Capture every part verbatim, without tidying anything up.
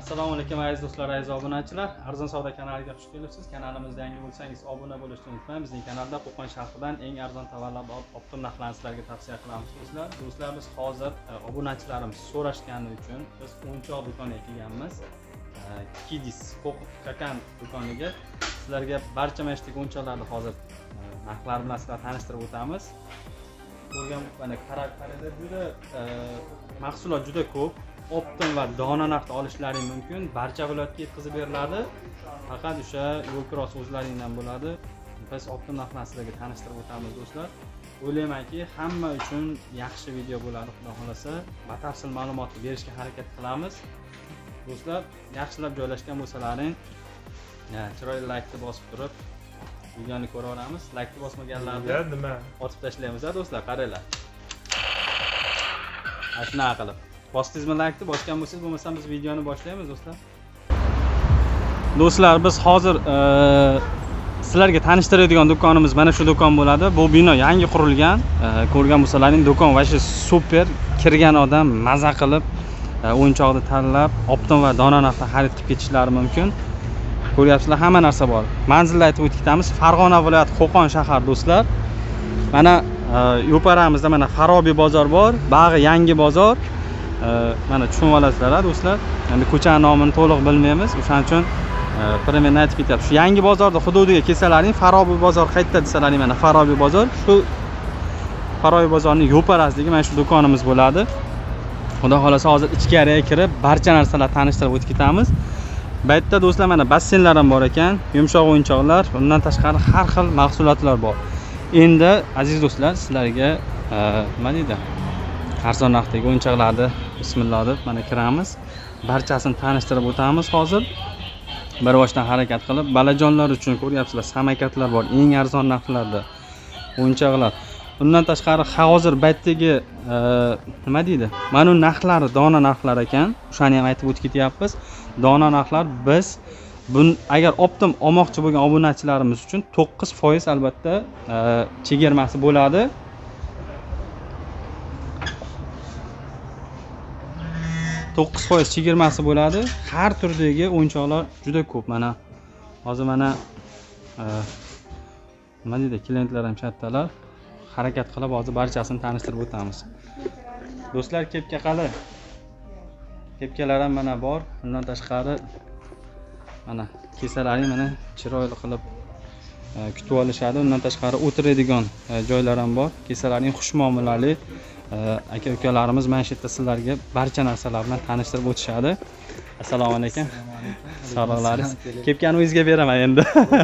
Assalomu alaykum aziz do'stlar, aziz obunachilar. Arzon savdo kanaliga xush kelibsiz. Kanalimizga yangi bo'lsangiz obuna bo'lishni unutmang. Bizning kanalda Qo'qon shahridan eng arzon tovarlar optim narxlarni sizlarga tavsiya qilamiz do'stlar. Do'stlar, biz hozir obunachilarimiz so'rashgani uchun biz o'yinchoq do'koniga kelganmiz. Kidis Kakan do'koniga sizlarga barcha mana shu o'yinchoqlarni hozir narxlari bilan sizlarga tanishtirib o'tamiz. Ko'rgan mana karakterida juda mahsulot juda ko'p. Optim va dona narxda olishlaring mumkin. Barcha viloyatga yetkazib beriladi. Faqat o'sha yo'l kirosi o'zlaringdan bo'ladi. Biz optim narxlarni sizlarga tanishtirib o'tamiz do'stlar. O'ylaymanki, hamma uchun yaxshi video bo'ladi. Xudo xolasa, batafsil ma'lumotni berishga harakat qilamiz. Do'stlar, yaxshilab joylashgan bo'lsalaring, chiroyli like-ni bosib turib, videoni ko'raveramiz. Like-ni bosmaganlarni nima otib tashlaymiz, do'stlar, qaranglar. Ashuna qilib bosdingizmi like-ni, bosgan bo'lsangiz, bo'lmasam biz videoni boshlaymiz do'stlar. Do'stlar, biz hozir sizlarga tanishtiradigan do'konimiz mana shu do'kon bo'ladi. Bu bino yangi qurilgan. Ko'rgan bo'lsalaring, do'kon va shu super. Kirgan odam maza qilib o'yinchoqni tanlab, optim va dona narxda xarid qilib ketishlari mumkin. Ko'ryapsizlar, hamma narsa bor. Manzilni aytib o'tamiz. Farg'ona viloyati Qo'qon shahar do'stlar. Mana yo'paramizda mana Farobiy bozor bor, bag'i yangi bozor. Mana tushunib olasizlar do'stlar. Endi ko'chaning nomini to'liq bilmaymiz. O'shaning uchun primerni aytib ketyapti. Shu yangi bozorda hududiga kelsalaring, Farobiy bozor qayerda desalaring, mana Farobiy bozor. Shu Farobiy bozorining yo'parasidagi mana shu do'konimiz bo'ladi. Xudo xolasa hozir ichkariga kirib, barcha narsalarni tanishtirib o'tib ketamiz. Bu yerda do'stlar mana basseynlar ham bor ekan, yumshoq o'yinchoqlar, undan tashqari har xil mahsulotlar bor. Endi aziz do'stlar, sizlarga nima deydi? Arzon narxdagi o'yinchoqlarni bismillah deb mana kiramiz. Barchasini tanishtirib o'tamiz hozir. Bir boshdan harakat qilib, balajonlar uchun ko'ryapsizlar, samakatlar bor, eng arzon narxlarda o'yinchoqlar. Undan tashqari hozir baytdagi nima deydi? Mana bu narxlari dona narxlar ekan. O'shani ham aytib o'tib ketyapmiz. Dona narxlar biz bun agar optim olmoqchi bo'lgan obunachilarimiz uchun to'qqiz foiz albatta chegirmasi bo'ladi. to'qqiz foiz chegirmasi bo'ladi. Har turdagi o'yinchoqlar juda ko'p. Mana hozir mana nima deydi? Klientlar ham kattalar. Harakat qilib hozir barchasini tanishtirib o'tamiz. Do'stlar, kepka qali. Kepkalar ham mana bor. Undan tashqari mana kesalaring mana chiroyli qilib kutib olishadi. Undan tashqari o'tiradigan joylar ham bor. Kesalaring xushmuomalali aka-ukalarimiz mana shu yerda sizlarga barcha narsalar bilan tanishtirib o'tishadi. Assalomu alaykum. Sog'liqlaringiz. Kepkani o'zingizga beraman endi.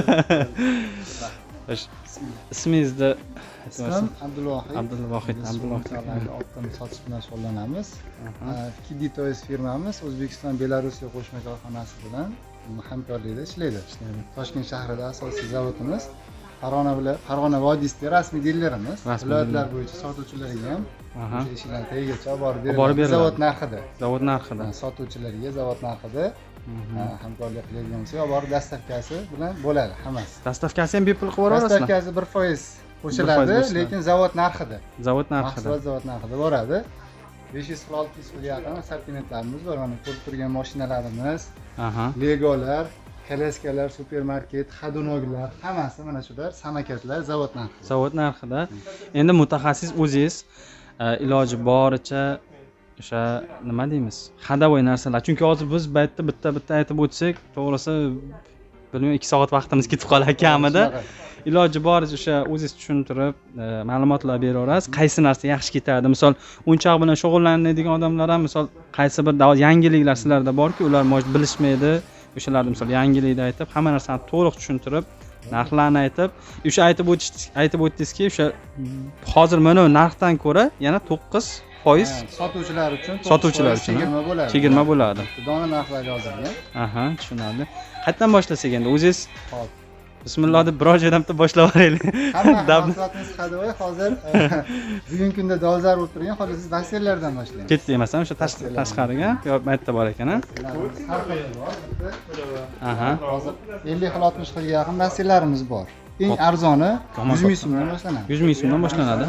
Ismingizni Ismim Abdulvohid. Abdulvohid, Abdulvohid. Optim sotish bilan shug'ullanamiz. Kiditoys firmamiz O'zbekiston Belarusga qo'shma korxonasi bilan hamkorlikda ishlaydi. Toshkent shahrida asosiy zavodimiz, Farg'ona viloyat Farg'ona vodiysida rasmiy dilerimiz. Viloyatlar bo'yicha sotuvchilarga ham o'sha ishlarni tagigacha olib beramiz. Zavod narxida. Zavod narxida. Sotuvchilarga zavod narxida hamkorlik qiladigan bo'lsa, olib borib dastavkasi bilan bo'ladi hammasi. Dastavkasi ham bepul qilib yuborasizmi? Dastavkasi bir foiz qo'shiladi, lekin zavod narxida. Zavod narxida. Mahsulot zavod narxida boradi. besh yuz olti yuz yaqin assortimentlarimiz bor. Mana ko'rib turgan mashinalarimiz, aha, Legolar, kolyaskalar, supermarket, xadunoglar, hammasi mana shular samakatlar zavod narxida. Zavod narxida. Endi mutaxassis o'zingiz iloji boricha o'sha nima deymiz? Hadavoy narsalar. Chunki hozir biz baytda bitta-bitta aytib o'tsak, to'g'risi bilmayman ikki soat vaqtimiz ketib qolar kamida. Iloji boricha o'sha o'zingiz tushuntirib, ma'lumotlar beraverasiz. Qaysi narsa yaxshi ketadi? Misol, o'yinchoq bilan shug'ullanadigan odamlar ham misol qaysi bir yangiliklar sizlarda borki, ular bilishmaydi. O'shalarni misol yangilikni aytib, hamma narsani to'liq tushuntirib, narxlarni aytib, o'sha aytib o'tish aytib o'tdingizki, o'sha hozir mana narxdan ko'ra yana to'qqiz foiz sotuvchilar uchun sotuvchilar uchun chegirma bo'ladi. Chegirma bo'ladi. Dona narxlari yozilgan. Aha, tushunarli. Qayerdan boshlasak endi? O'zingiz hop. Bismillah deb biror joydan boshlab o'raylik. Hamma mahsulotimiz hadovoy hozir bugungi kunda dolzarb bo'lib turgan, hozir siz basseynlardan boshlaymiz. Ketdi emasmi? O'sha tashqariga, yo bu yerda bor ekan, ha? Aha. Hozir ellik xil oltmish xilga yaqin basseynlarimiz bor. eng arzoni yuz ming so'mdan boshlanadi. yuz ming so'mdan boshlanadi.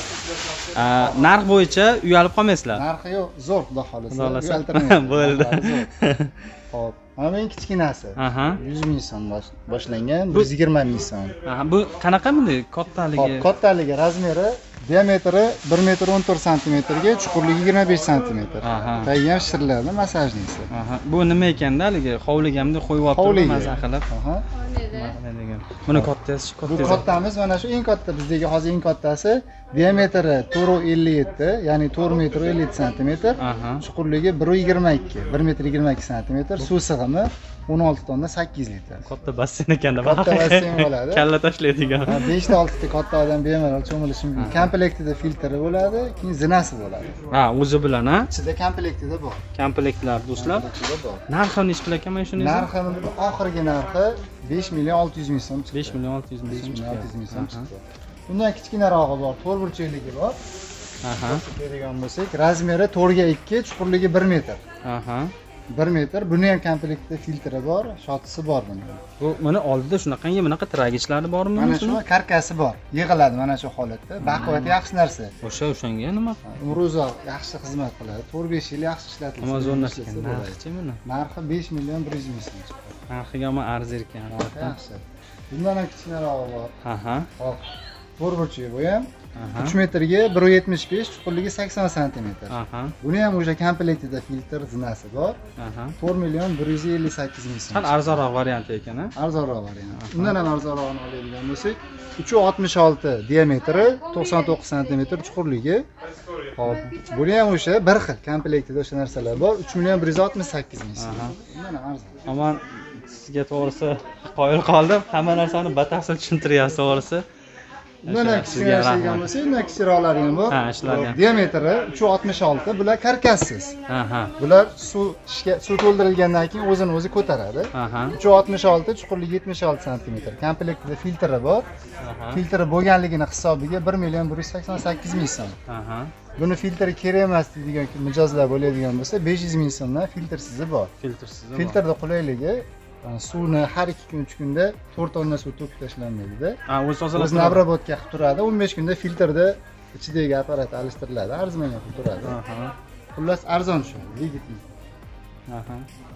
Narx bo'yicha uyalib qolmaysizlar. Narxi yo'q, zo'r xudo Xudo xolasa. xolasa. Bo'ldi. Xo'p, mana bu eng kichkinasi. Aha. yuz ming so'm boshlangan, bir yuz yigirma ming so'm. Aha, bu qanaqa bunday kattaligi? Hop, kattaligi, razmeri, diametri bir metr o'n to'rt santimetrga, chuqurligi yigirma besh santimetr. Aha. Tagi ham shirladi, masajnisi. Aha. Bu nima ekanda haligi hovliga hamda qo'yib olib maza qilib. Aha. Buni kattasi, Bu kattasi. kattamiz mana shu eng katta bizdagi hozir eng kattasi diametri to'rt ellik yetti, ya'ni to'rt metr ellik yetti santimetr. Aha. Chuqurligi bir yigirma ikki, bir metr yigirma ikki santimetr. Suv sig'imi o'n olti tonna sakkiz litr. Katta basseyn ekanda. Katta basseyn bo'ladi. Kalla tashlaydigan. besh ta olti ta katta odam bemalol cho'milishi mumkin. Komplektida filtri bo'ladi, keyin zinasi bo'ladi. Ha, o'zi bilan, ha? Ichida komplektida bor. Komplektlar do'stlar. Ichida bor. Narxi nechi pul ekan mana shuni? Narxi oxirgi narxi besh million olti yuz ming so'm chiqdi. besh million olti yuz ming so'm chiqdi. olti yuz ming so'm chiqdi. Bundan kichkinarog'i bor, to'rt burchakligi bor. Aha. Ko'rgan bo'lsak, razmeri to'rt ga ikki, chuqurligi bir metr. Aha. bir metr. Buni ham komplektida filtri bor, shotisi bor buni. Bu mana oldida shunaqangi bunaqa tragichlari bormi? Mana shu karkasi bor. Yig'iladi mana shu holatda. Baquvvat yaxshi narsa. O'sha o'shanga nima? Umri uzoq, yaxshi xizmat qiladi. to'rt besh yil yaxshi ishlatilsa. Amazondan ekan. Narxi buni? Narxi besh million bir yuz ming so'm chiqadi. Narxiga ham arzir ekan. Yaxshi. Bundan ham kichkinarog'i bor. Aha. Hop. to'rt burchak bu ham. Aha. uch metrga bir yetmish besh, chuqurligi sakson santimetr. Aha. Buni ham o'sha komplektida filtr zinasi bor. Aha. to'rt million bir yuz ellik sakkiz ming so'm. Qal arzonroq varianti ekan, ha? Arzonroq variant. Undan ham arzonrog'ini oladigan bo'lsak, uch oltmish olti diametri, to'qson to'qqiz santimetr chuqurligi. Hop, buni ham o'sha bir xil komplektida o'sha narsalar bor. uch million bir yuz oltmish sakkiz ming so'm. Undan ham arzon. Aman sizga to'g'risi qoyil qoldim. Hamma narsani batafsil tushuntiryapsiz to'g'risi. Bundan ham kichkinashgan bo'lsa, undan kichikroqlari ham bor. Ha, ishlargan. Diametri uch oltmish olti, bular karkassiz. Aha. Bular suv suv to'ldirilgandan keyin o'zini o'zi ko'taradi. Aha. uch oltmish olti, chuqurligi yetmish olti santimetr. Komplektida filtri bor. Aha. Filtri bo'lganligini hisobiga bir million bir yuz sakson sakkiz ming so'm. Aha. Buni filtri kerak emas deydigan mijozlar bo'ladigan bo'lsa, besh yuz ming so'mdan filtrsizi bor. Filtrsiz. Filtrda qulayligi suvni har ikki kun uch kunda to'rt tonna suv to'kib tashlanmaydi-da. Ha, o'zi tozalab O'zini obработка qilib turadi. o'n besh kunda filtrda ichidagi apparat alishtiriladi, arzimagan qilib turadi. Aha. Xullas arzon shu, yigitni. Aha.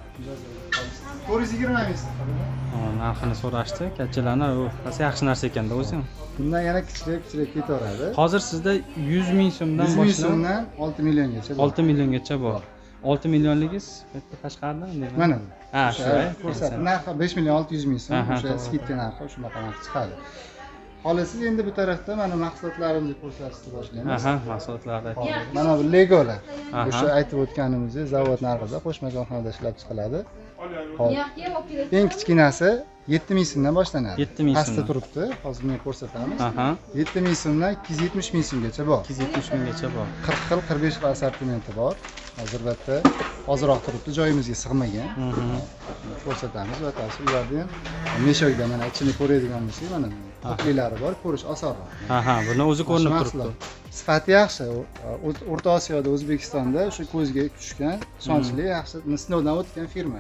to'rt yuz yigirma ming so'm. Ha, narxini so'rashdi. Kachalarni u rosa yaxshi narsa ekanda o'zi ham. Bundan yana kichikroq kichikroq ketaveradi. Hozir sizda yuz ming so'mdan yuz ming boshlab so'mdan olti milliongacha bor. olti milliongacha bor. olti millionligingiz bitta tashqarida deyman. Mana. Ha, shu. Ko'rsat. Narxi besh million olti yuz ming so'm. O'sha skidka narxi shunaqa narx chiqadi. Hozir siz endi bu tarafda mana mahsulotlarimizni ko'rsatishni boshlaymiz. Aha, mahsulotlarni. Mana bu legolar. O'sha aytib o'tganimizdek zavod narxida qo'shma korxonada ishlab chiqiladi. Hop. Eng kichkinasi yetti ming so'mdan boshlanadi. yetti ming Pastda so'mdan. turibdi. Hozir men ko'rsatamiz. Aha. yetti ming so'mdan ikki yuz yetmish ming so'mgacha bor. ikki yuz yetmish minggacha bor. qirq xil, qirq besh xil assortimenti bor. Hozirda ozroq turibdi, joyimizga sig'magan. Ko'rsatamiz va ta'sir ularni ham meshakda mana ichini ko'radigan bo'lsak, mana taxliylari bor, ko'rish osonroq. Aha, buni o'zi ko'rinib turibdi. Sifati yaxshi. O'rta Osiyoda, O'zbekistonda o'sha ko'zga tushgan, ishonchli, yaxshi sinovdan o'tgan firma.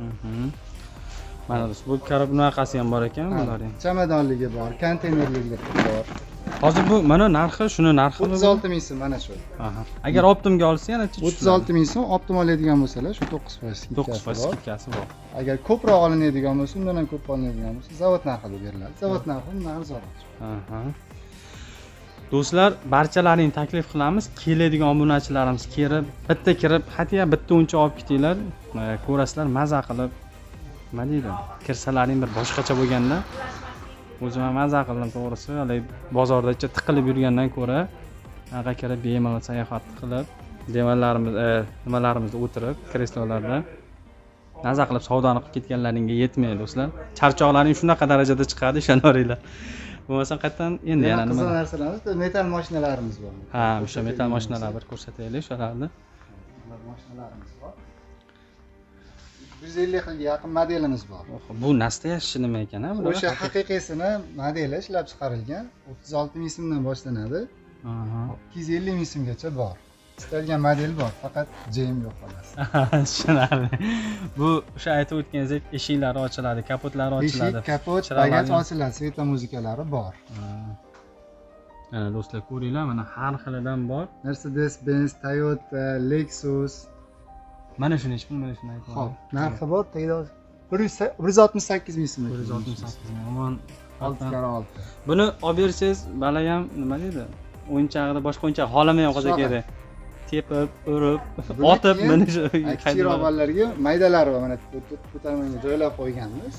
Mana bu karab bunaqasi ham bor ekan bularning. Chamadonligi bor, konteynerligi bor. Hozir bu mana narxi, shuni narxi o'ttiz olti ming so'm mana shu. Aha. Agar optimga olsa yana o'ttiz olti ming so'm, optim oladigan bo'lsalar, shu to'qqiz foiz skidkasi bor. to'qqiz foiz skidkasi bor. Agar ko'proq olinadigan bo'lsa, undan ham ko'p olinadigan bo'lsa, zavod narxida beriladi. Zavod narxi undan arzonroq. Aha. Do'stlar, barchalarini taklif qilamiz. Keladigan obunachilarimiz kirib, bitta kirib, hatto bitta o'ncha olib ketinglar, ko'rasizlar, maza qilib. Nima deydi? Kirsalaring bir boshqacha bo'lganda, o'zim ham maza qildim to'g'risi. Hali bozorda ichida tiqilib yurgandan ko'ra, anaqa kirib bemalol sayohat qilib, devorlarimiz, nimalarimizda o'tirib, kreslolarda maza qilib savdoni qilib ketganlaringga yetmaydi do'stlar. Charchoqlaring shunaqa darajada chiqadi, ishonaveringlar. Bo'lmasa qayerdan endi yana nima? Qizil narsalarimiz, metal mashinalarimiz bor. Ha, o'sha metal mashinalar bir ko'rsataylik, o'shalarni. Mashinalarimiz bor. bir yuz ellik xilga yaqin modelimiz bor. Bu nastoyashchi nima ekan, ha? O'sha haqiqiysini modeli ishlab chiqarilgan, o'ttiz olti ming so'mdan boshlanadi. Aha. ikki yuz ellik ming so'mgacha bor. istalgan model bor, faqat jm yo'q xolos. Tushunarli. Bu o'sha aytib o'tganingizdek, eshiklari ochiladi, kapotlari ochiladi. Eshik, kapot, bagaj ochiladi, sveta muzikalari bor. Mana do'stlar ko'ringlar, mana har xilidan bor. Mercedes-Benz, Toyota, Lexus. Mana shuni hech pul, mana shuni aytib. Xo'p, narxi bor, tagida bir yuz oltmish sakkiz ming so'm. bir yuz oltmish sakkiz ming. Aman olti karra olti. Buni olib bersangiz, balay ham nima deydi? O'yinchog'ida boshqa o'yinchoq xolamay qolsa kerak. Tepib, urib, otib mana shu kichikroq bolalarga maydalari bor, mana ko'tarmaga joylab qo'yganmiz.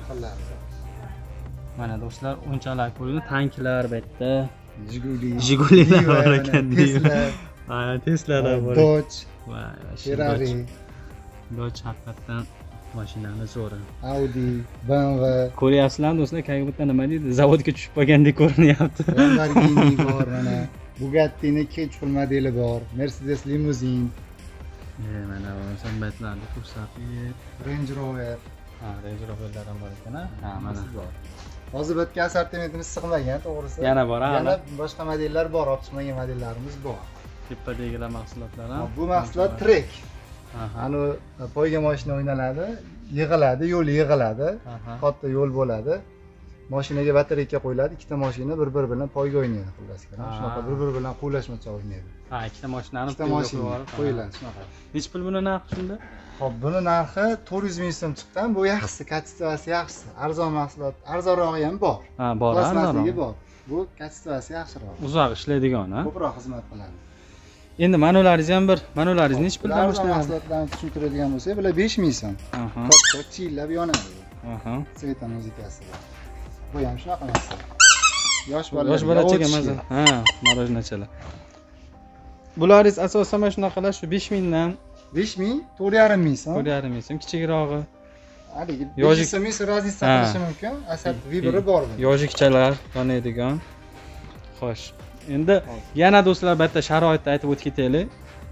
Mana do'stlar, o'yinchoqlar ko'ringlar, tanklar bu yerda. Jiguli, Jigulilar bor ekan, Tesla, ha, Teslalar bor. Dodge, Voy, Ferrari, Dodge haqiqatdan mashinani zo'ri. Audi, B M W. Ko'ryapsizlarmi do'stlar, qayerga bitta nima deydi? Zavodga tushib qolgandek ko'rinyapti. Lamborghini bor mana. Bugatti'ning Catchful modeli bor, Mercedes limuzin. E, mana bu sambatlarni ko'rsatib, Range Rover. ha, Range Roverlar ham bor ekan, ha, mana bor. Hozir bitta assortimentimiz sig'magan, to'g'risi. Yana bor, ha. Yana boshqa modellar bor, olib chiqmagan modellarimiz bor. Tepadagilar mahsulotlar ham. Bu mahsulot Trek. Aha. Ani poyga mashina o'ynaladi, yig'iladi, yo'l yig'iladi, katta yo'l bo'ladi. Mashinaga batareyka qo'yiladi, ikkita mashina bir-biri bilan poyga o'ynaydi, xullas. Shunaqa bir-biri bilan quvlashmacha o'ynaydi. Ha, ikkita mashinani ikkita mashina qo'yiladi shunaqa. Nech pul buni narxi shunda? Xo'p, buni narxi to'rt yuz ming so'm chiqqan. Bu yaxshisi, kачествоsi yaxshisi. Arzon mahsulot, arzonrog'i ham bor. Ha, bor, plasmasligi bor. Bu kачествоsi yaxshiroq. Uzoq ishlaydigan, ha? Ko'proq xizmat qiladi. Endi manolaringiz ham bir, manolaringiz nech puldan boshlanadi? Mahsulotlarni tushuntiradigan bo'lsak, bular besh ming so'm. Aha. Katta chillab yonadi. Aha. Sveta muzikasi bor. Bu ham shunaqa narsa. Yosh bolalar. Yosh bolachaga mazza. Ha, marojnachalar. Bularingiz asosan mana shunaqalar shu besh mingdan besh ming, to'rt yarim ming so'm. to'rt yarim ming so'm, kichikrog'i. Haligi besh ming so'm raznica qilishi mumkin. Asab vibri bor bu. Yojikchalar yonadigan. Xo'sh. Endi yana do'stlar bitta sharoitni aytib o'tib ketaylik.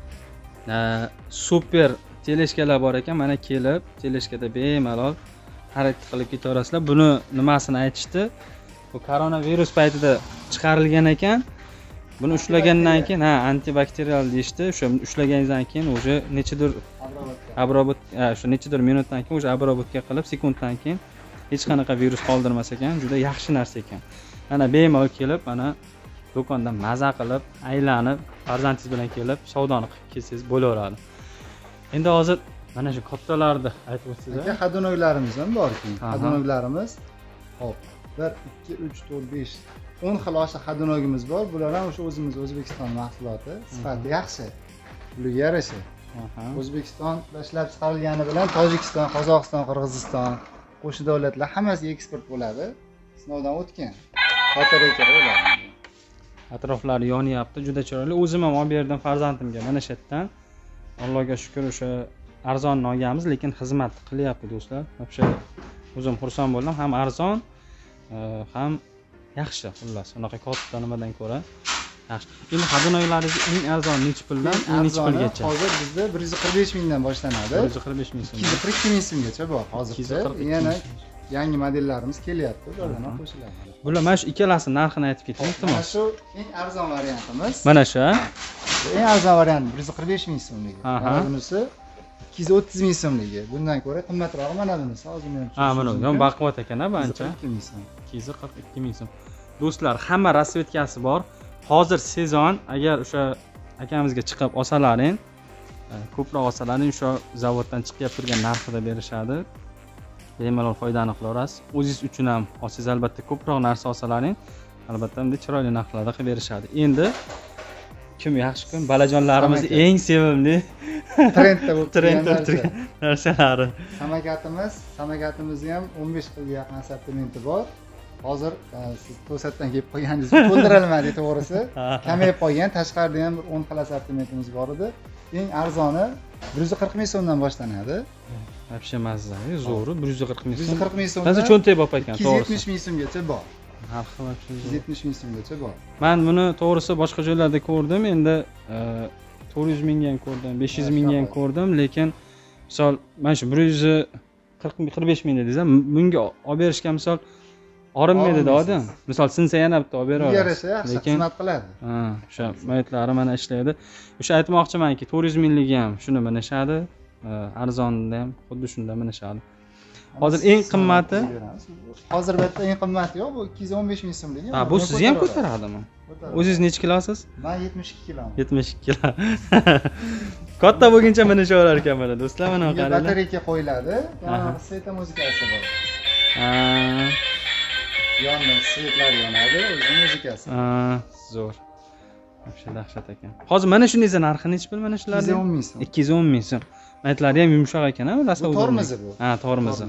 Super teleshkalar bor ekan, mana kelib, teleshkada bemalol harakat qilib ketaverasizlar. Buni nimasini aytishdi? Bu koronavirus paytida chiqarilgan ekan. Buni ushlagandan keyin, ha, antibakterial deyishdi. O'sha ushlaganingizdan keyin o'sha nechidir abrobot, o'sha nechidir minutdan keyin o'sha abrobotga qilib, sekunddan keyin hech qanaqa virus qoldirmas ekan. Juda yaxshi narsa ekan. Mana bemalol kelib, mana do'kondan maza qilib, aylanib, farzandingiz bilan kelib, savdoni qilib kelsangiz bo'laveradi. Endi hozir mana shu kattalarni aytib o'tsizlar. Aka, xadonoglarimiz ham bor-ku. Xadonoglarimiz hop, bir, ikki, uch, to'rt, besh, o'n xil osha xadonogimiz bor. Bular ham o'sha o'zimiz O'zbekiston mahsuloti, sifati yaxshi. Ularga yarasha. O'zbekiston ishlab chiqarilgani bilan Tojikiston, Qozog'iston, Qirg'iziston, qo'shni davlatlar hammasiga eksport bo'ladi. Sinovdan o'tgan. Batareyka bo'ladi. Atroflari yonyapti, juda chiroyli. O'zim ham olib berdim farzandimga mana shu yerdan. Allohga shukr, o'sha arzonni olganmiz, lekin xizmat qilyapti do'stlar. O'sha o'zim xursand bo'ldim, ham arzon, ham yaxshi, xullas. Unaqa katta nimadan ko'ra yaxshi. Endi xadonoylaringiz eng arzon necha puldan, eng necha pulgacha? Hozir bizda bir yuz qirq besh mingdan boshlanadi. bir yuz qirq besh ming so'm. ikki yuz qirq ikki ming so'mgacha bor hozircha. Yana yangi modellarimiz kelyapti, ulardan ham qo'shiladi. Bular mana shu ikkalasini narxini aytib keting, iltimos. Mana shu eng arzon variantimiz. Mana shu, ha? Eng arzon variant bir yuz qirq besh ming so'mligi. Mana bunisi ikki yuz o'ttiz ming so'mligi. Bundan ko'ra qimmatroq mana bunisi. Hozir men ha, mana yon baquvvat ekan-a, bu ancha. ikki yuz qirq ikki ming so'm. Do'stlar, hamma rasvetkasi bor. Hozir sezon, agar o'sha akamizga chiqib olsalaring, ko'proq olsalaring, o'sha zavoddan chiqib turgan narxida berishadi. Bemalol foydani qilaverasiz. O'zingiz uchun ham olsangiz albatta ko'proq narsa olsalaring, albatta bunday chiroyli narxlarda qilib berishadi. Endi kim yaxshi kun balajonlarimiz eng sevimli trendda bo'lib turgan narsalari. Samokatimiz, samokatimizni ham o'n besh xilga yaqin assortimenti bor. Hozir siz to'satdan kelib qolganingiz to'ldirilmadi, to'g'risi. Kamayib qolgan, tashqarida ham bir o'n xil assortimentimiz bor edi. Eng arzoni bir yuz qirq ming so'mdan boshlanadi. Вообще mazza, zo'ri bir yuz qirq ming so'm. bir yuz qirq ming so'm. Hozir cho'ntak bop ekan, to'g'risi. ikki yuz yetmish ming so'mgacha bor. Narxi вообще ikki yuz yetmish ming so'mgacha bor. Men buni to'g'risi boshqa joylarda ko'rdim, endi to'rt yuz mingga ham ko'rdim, besh yuz mingga ham ko'rdim, lekin misol mana shu bir yuz qirq qirq besh ming dedingiz, bunga olib berishga misol orinmaydi-da odam. Misol sinsa yana bitta olib bera olasiz. yarasha yaxshi xizmat qiladi. Ha, o'sha moyatlari mana ishlaydi. O'sha aytmoqchimanki, to'rt yuz mingligi ham shuni minishadi, arzonida ham xuddi shunda minishadi. Hozir eng qimmati, hozir bu yerda eng qimmati yo'q, bu ikki yuz o'n besh ming so'mligi. Ha, bu sizni ham ko'taradimi? O'zingiz necha kilosiz? Men yetmish ikki kiloman. yetmish ikki kilo. Katta bo'lguncha minishaverar ekan mana do'stlar, mana qaranglar. Batareyka qo'yiladi, yana sveta muzikasi bor. Ha. Yonda svetlar yonadi, o'zi muzikasi. Ha, zo'r. Вообще dahshat ekan. Hozir mana shuningizda narxi necha pul mana shularning? ikki yuz o'n ming so'm. ikki yuz o'n ming so'm. Aytlari ham yumshoq ekan-a, bilasiz. Bu tormozi bu. Ha, tormozi.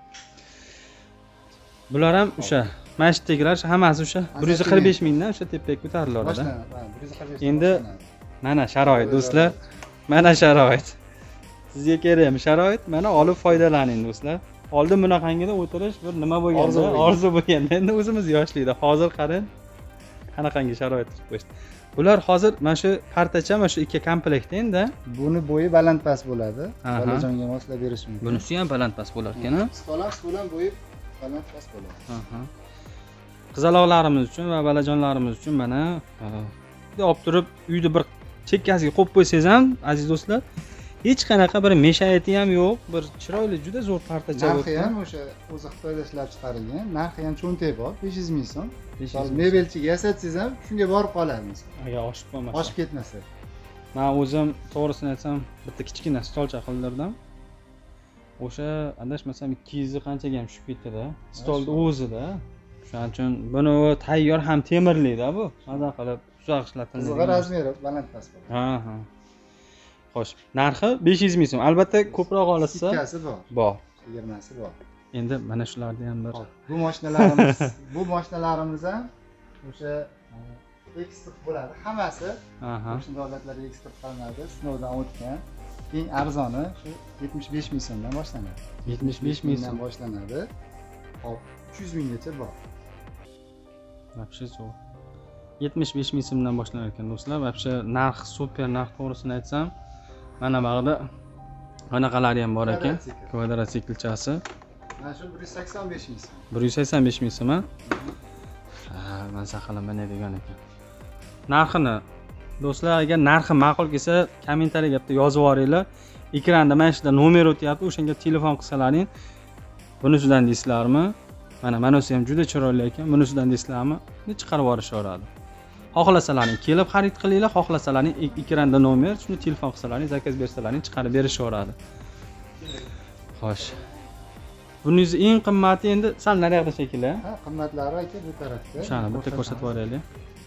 Bular ham o'sha masjiddagilar hammasi o'sha bir yuz qirq besh mingdan o'sha tepaga ko'tariladi. Endi mana sharoit do'stlar. Mana sharoit. Sizga kerakmi sharoit? Mana olib foydalaning do'stlar. Oldin bunaqangida o'tirish bir nima bo'lganda, orzu bo'lganda, endi o'zimiz yoshlikda. Hozir qarang, qanaqangi sharoit qilib qo'yishdi. Bular hozir mana shu partacha, mana shu ikki komplektda endi. Buni bo'yi baland-past bo'ladi. Bolajonga moslab berish mumkin. Bunisi ham baland-past bo'lar ekan-a? Stolar bilan bo'yi baland-past bo'ladi. Aha. Qizaloqlarimiz uchun va bolajonlarimiz uchun mana bunday olib turib uyda bir chekkasiga qo'yib qo'ysangiz ham, aziz do'stlar, hech qanaqa bir meshayati ham yo'q, bir chiroyli, juda zo'r partacha bo'ldi. Narxi ham o'sha o'zi Xitoyda ishlab chiqarilgan. Narxi ham cho'ntak bor, besh yuz ming so'm. Misol mebelchiga yasatsangiz ham shunga borib qoladi. Agar oshib qolmasa. Oshib ketmasa. Men o'zim to'g'risini aytsam, bitta kichkina stolcha qildirdim. O'sha adashmasam ikki yuz qanchaga ham tushib ketdi-da. Stolni o'zida. Shuning uchun buni tayyor ham temirli-da bu. Maza qilib uzoq ishlatiladi. Qizg'i razmeri baland-past bo'ladi. Ha, ha. Xo'sh, narxi besh yuz ming so'm. Albatta ko'proq olsa, ikkasi bor. Bor. yigirmasi bor. Endi mana shularni ham bir bu mashinalarimiz, bu mashinalarimiz ham o'sha eksport bo'ladi. Hammasi shunday holatlarda eksport qilinadi, sinovdan o'tgan. Eng arzoni shu yetmish besh ming so'mdan boshlanadi. yetmish besh ming so'm boshlanadi. Hop, uch yuz minggacha bor. Вообще zo'r. yetmish besh ming so'mdan boshlanar ekan do'stlar. Вообще narx super narx, to'g'risini aytsam. Mana bu yerda qanaqalari ham bor ekan. Kvadrotsiklchasi. Mana shu bir yuz sakson besh ming so'm. bir yuz sakson besh ming so'm ha? Ha, maza qilaman degan ekan. Narxini do'stlar, agar narxi ma'qul kelsa, kommentariyaga bitta yozib yuboringlar. Ekranda mana shunda nomer o'tyapti, o'shanga telefon qilsalaring, bunisidan deysizlarmi? Mana manasi ham juda chiroyli ekan. Bunisidan deysizlarmi? Nech chiqarib yuborishaveradi. Xohlasalaring kelib xarid qilinglar, xohlasalaring ekranda nomer, shuni telefon qilsalaring, zakaz bersalaring chiqarib berishaveradi. Xo'sh. Buning eng qimmati endi sal naryoqda shekilli. Ha, qimmatlari aka bu tarafda. Shuni bitta ko'rsatib yuboraylik.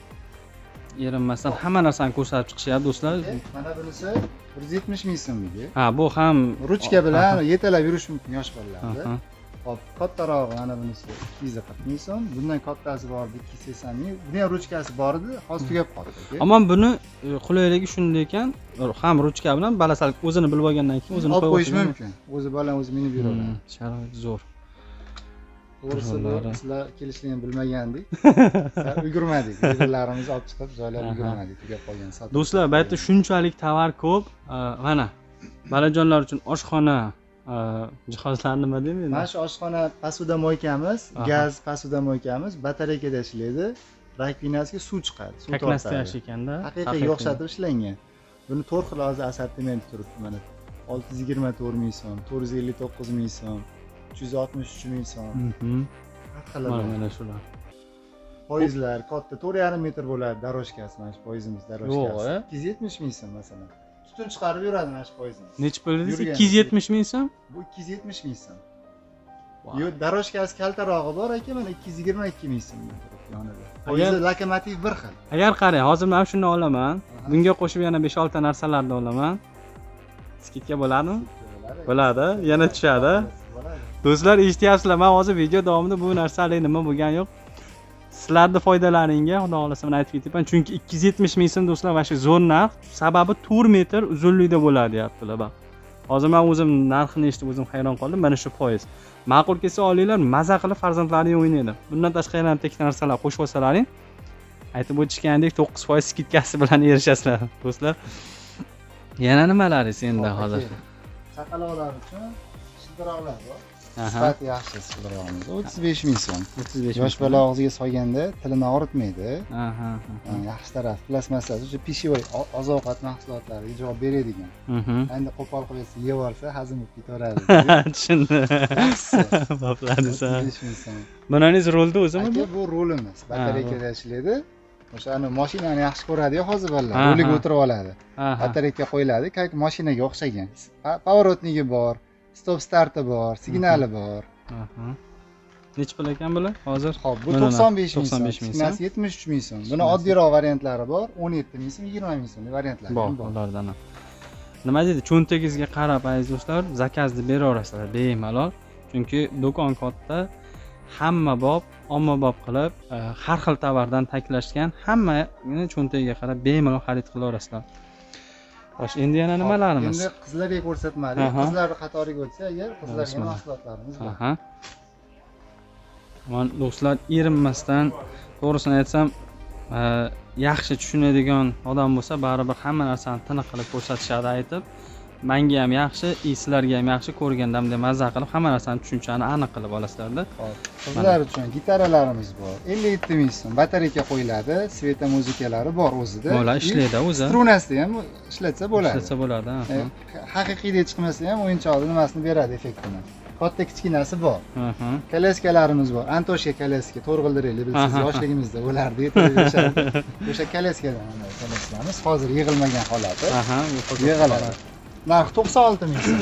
Erinmasdan hamma narsani ko'rsatib chiqishyapti do'stlar. Mana bunisi bir yuz yetmish ming so'mligi. Ha, bu ham ruchka bilan yetalab yurish mumkin yosh bolalarda. Hop, kattarog'i mana bunisi ikki yuz qirq ming so'm. Bundan kattasi bor ikki yuz sakson ming. Buni ham ruchkasi bor edi, hozir tugab qoldi aka. Ammo buni qulayligi shunday ekan, ham ruchka bilan balasalik o'zini bilib olgandan keyin o'zini qo'yib qo'yish mumkin. O'zi bola o'zi minib yuraveradi. Sharoit zo'r. To'g'risi sizlar kelishligini bilmagandik. Ulgurmadik. Yerlarimizni olib chiqib joylab ulgurmadik. Tugab qolgan sotib. Do'stlar, bu yerda shunchalik tovar ko'p. Mana bolajonlar uchun oshxona jihozlar nima deyman? Mana shu oshxona posuda moykamiz, gaz posuda moykamiz batareyada ishlaydi. Rakvinasiga suv chiqadi, suv tortadi. Kaknastiyash ekanda. Haqiqiy o'xshatib ishlangan. Buni to'rt xil hozir assortiment turibdi mana. olti yuz yigirma to'rt ming so'm, to'rt yuz ellik to'qqiz ming so'm, uch yuz oltmish uch ming so'm. Har xil. Mana shular. Poyezlar katta to'rt yarim metr bo'ladi, darojkasi mana shu poyezimiz darojkasi. ikki yuz yetmish ming so'm masalan. Tutun chiqarib yuradi mana shu poyezdni. Necha pul dedingiz? ikki yuz yetmish ming so'm? Bu ikki yuz yetmish ming so'm. Yo'q, darojkasi kaltarog'i bor aka, mana ikki yuz yigirma ikki ming so'm yonida. Poyezd lokomotiv bir xil. Agar qarang, hozir men shuni olaman, bunga qo'shib yana besh olti narsalarni olaman. Skidka bo'ladimi? Bo'ladi, yana tushadi. Do'stlar, eshityapsizlar, men hozir video davomida bu narsalar nima bo'lgani yo'q. Sizlarning foydalaringga xudo xolasa men aytib ketaman, chunki ikki yuz yetmish ming so'm do'stlar, va shu zo'r narx, sababi to'rt metr uzunlikda bo'ladi deyaptilar. Bak. Hozir men o'zim narxini eshitib o'zim hayron qoldim. Mana shu foiz. Ma'qul kelsa olinglar, maza qilib farzandlaringiz o'ynaydi. Bundan tashqari ham teknik narsalar qo'shib olsalaring, aytib o'tishgandek to'qqiz foiz skidkasi bilan erishasizlar, do'stlar. Yana nimalari senda hozir? Chaqaloqlar uchun shildiroqlar bor. Sifati yaxshi sildirog'imiz. o'ttiz besh ming so'm. o'ttiz besh Yosh bola og'ziga solganda tilini og'ritmaydi. Aha. Yaxshi taraf plastmassasi, o'sha pishyoy oziq-ovqat mahsulotlariga javob beradigan. Mhm. Endi qo'pol qo'ysa, yeb olsa, hazm bo'lib ketaveradi. Tushundim. Bopladisa. Buningiz rolda o'zimi bu? Bu rolimiz. Batareykada ishlaydi. O'sha ana mashinani yaxshi ko'radi-yu hozir bolalar. Roliga o'tirib oladi. Batareyka qo'yiladi, как mashinaga o'xshagan. Поворотниги bor, stop starti bor, signali bor. Aha. Nech pul ekan bular hozir? Xo'p, bu to'qson besh ming so'm. Signasi yetmish uch ming so'm. Buni oddiyroq variantlari bor, o'n yetti ming so'm, yigirma ming so'mlik variantlari bor. Ulardan ham. Nima deydi? Cho'ntagingizga qarab aziz do'stlar, zakazni beraverasizlar bemalol. Chunki do'kon katta, hamma bob, ommabop qilib, har xil tovardan taklashgan, hammani cho'ntagiga qarab bemalol xarid qilaverasizlar. Xo'sh, endi yana nimalarimiz? Endi qizlarga ko'rsatmadik. Qizlar qatoriga o'tsa, agar qizlarga mahsulotlarimiz bor. Aha. Mana do'stlar, erinmasdan, to'g'risini aytsam, yaxshi tushunadigan odam bo'lsa, baribir hamma narsani tiniq qilib ko'rsatishadi aytib. Menga ham yaxshi, sizlarga ham yaxshi ko'rgandamda mazza qilib hamma narsani tushunchani aniq qilib olasizlar-da. Qizlar uchun gitaralarimiz bor. ellik yetti ming so'm. Batareyka qo'yiladi, sveta muzikalari bor o'zida. Ular ishlaydi o'zi. Strunasi ham ishlatsa bo'ladi. Ishlatsa bo'ladi, ha. Haqiqiydek chiqmasa ham o'yinchoqni nimasini beradi, effektini. Katta kichkinasi bor. Kolesikalarimiz bor. Antoshka koleska, to'rg'ildiraylik, biz siz yoshligimizda bo'lardi, o'sha koleskadan kolesamiz hozir yig'ilmagan holati. Aha, yig'iladi. Narx to'qson olti ming so'm.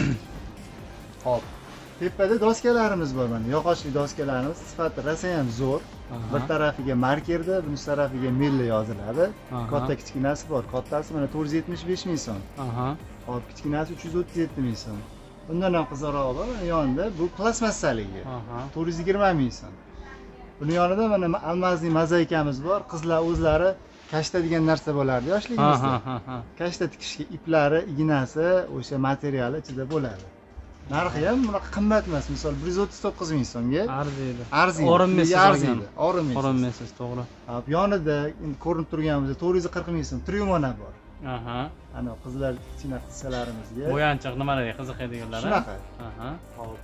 Xo'p. Tepada doskalarimiz bor mana. Yog'ochli doskalarimiz sifati rosa ham zo'r. Bir tarafiga markerda, bunisi tarafiga milla yoziladi. Katta kichkinasi bor. Kattasi mana to'rt yuz yetmish besh ming so'm. Aha. Xo'p, kichkinasi uch yuz o'ttiz yetti ming so'm. Bundan ham qizarog'i bor. Mana yonida bu plastmassaligi. Aha. to'rt yuz yigirma ming so'm. Buni yonida mana almazli mozaikamiz bor. Qizlar o'zlari kashta degan narsa bo'lardi yoshligimizda. Kashta tikishga iplari, ignasi, o'sha materiali ichida bo'ladi. Narxi ham bunaqa qimmat emas. Misol bir yuz o'ttiz to'qqiz ming so'mga arziydi. Arziydi. O'rinmaysiz, arziydi. O'rinmaysiz. O'rinmaysiz, to'g'ri. Hop, yonida endi ko'rinib turganimizda to'rt yuz qirq ming so'm tryumona bor. Aha. Ana qizlar kichkina qissalarimizga. Bo'yanchiq nimalarga qiziqadiganlar? Shunaqa. Aha. Hop.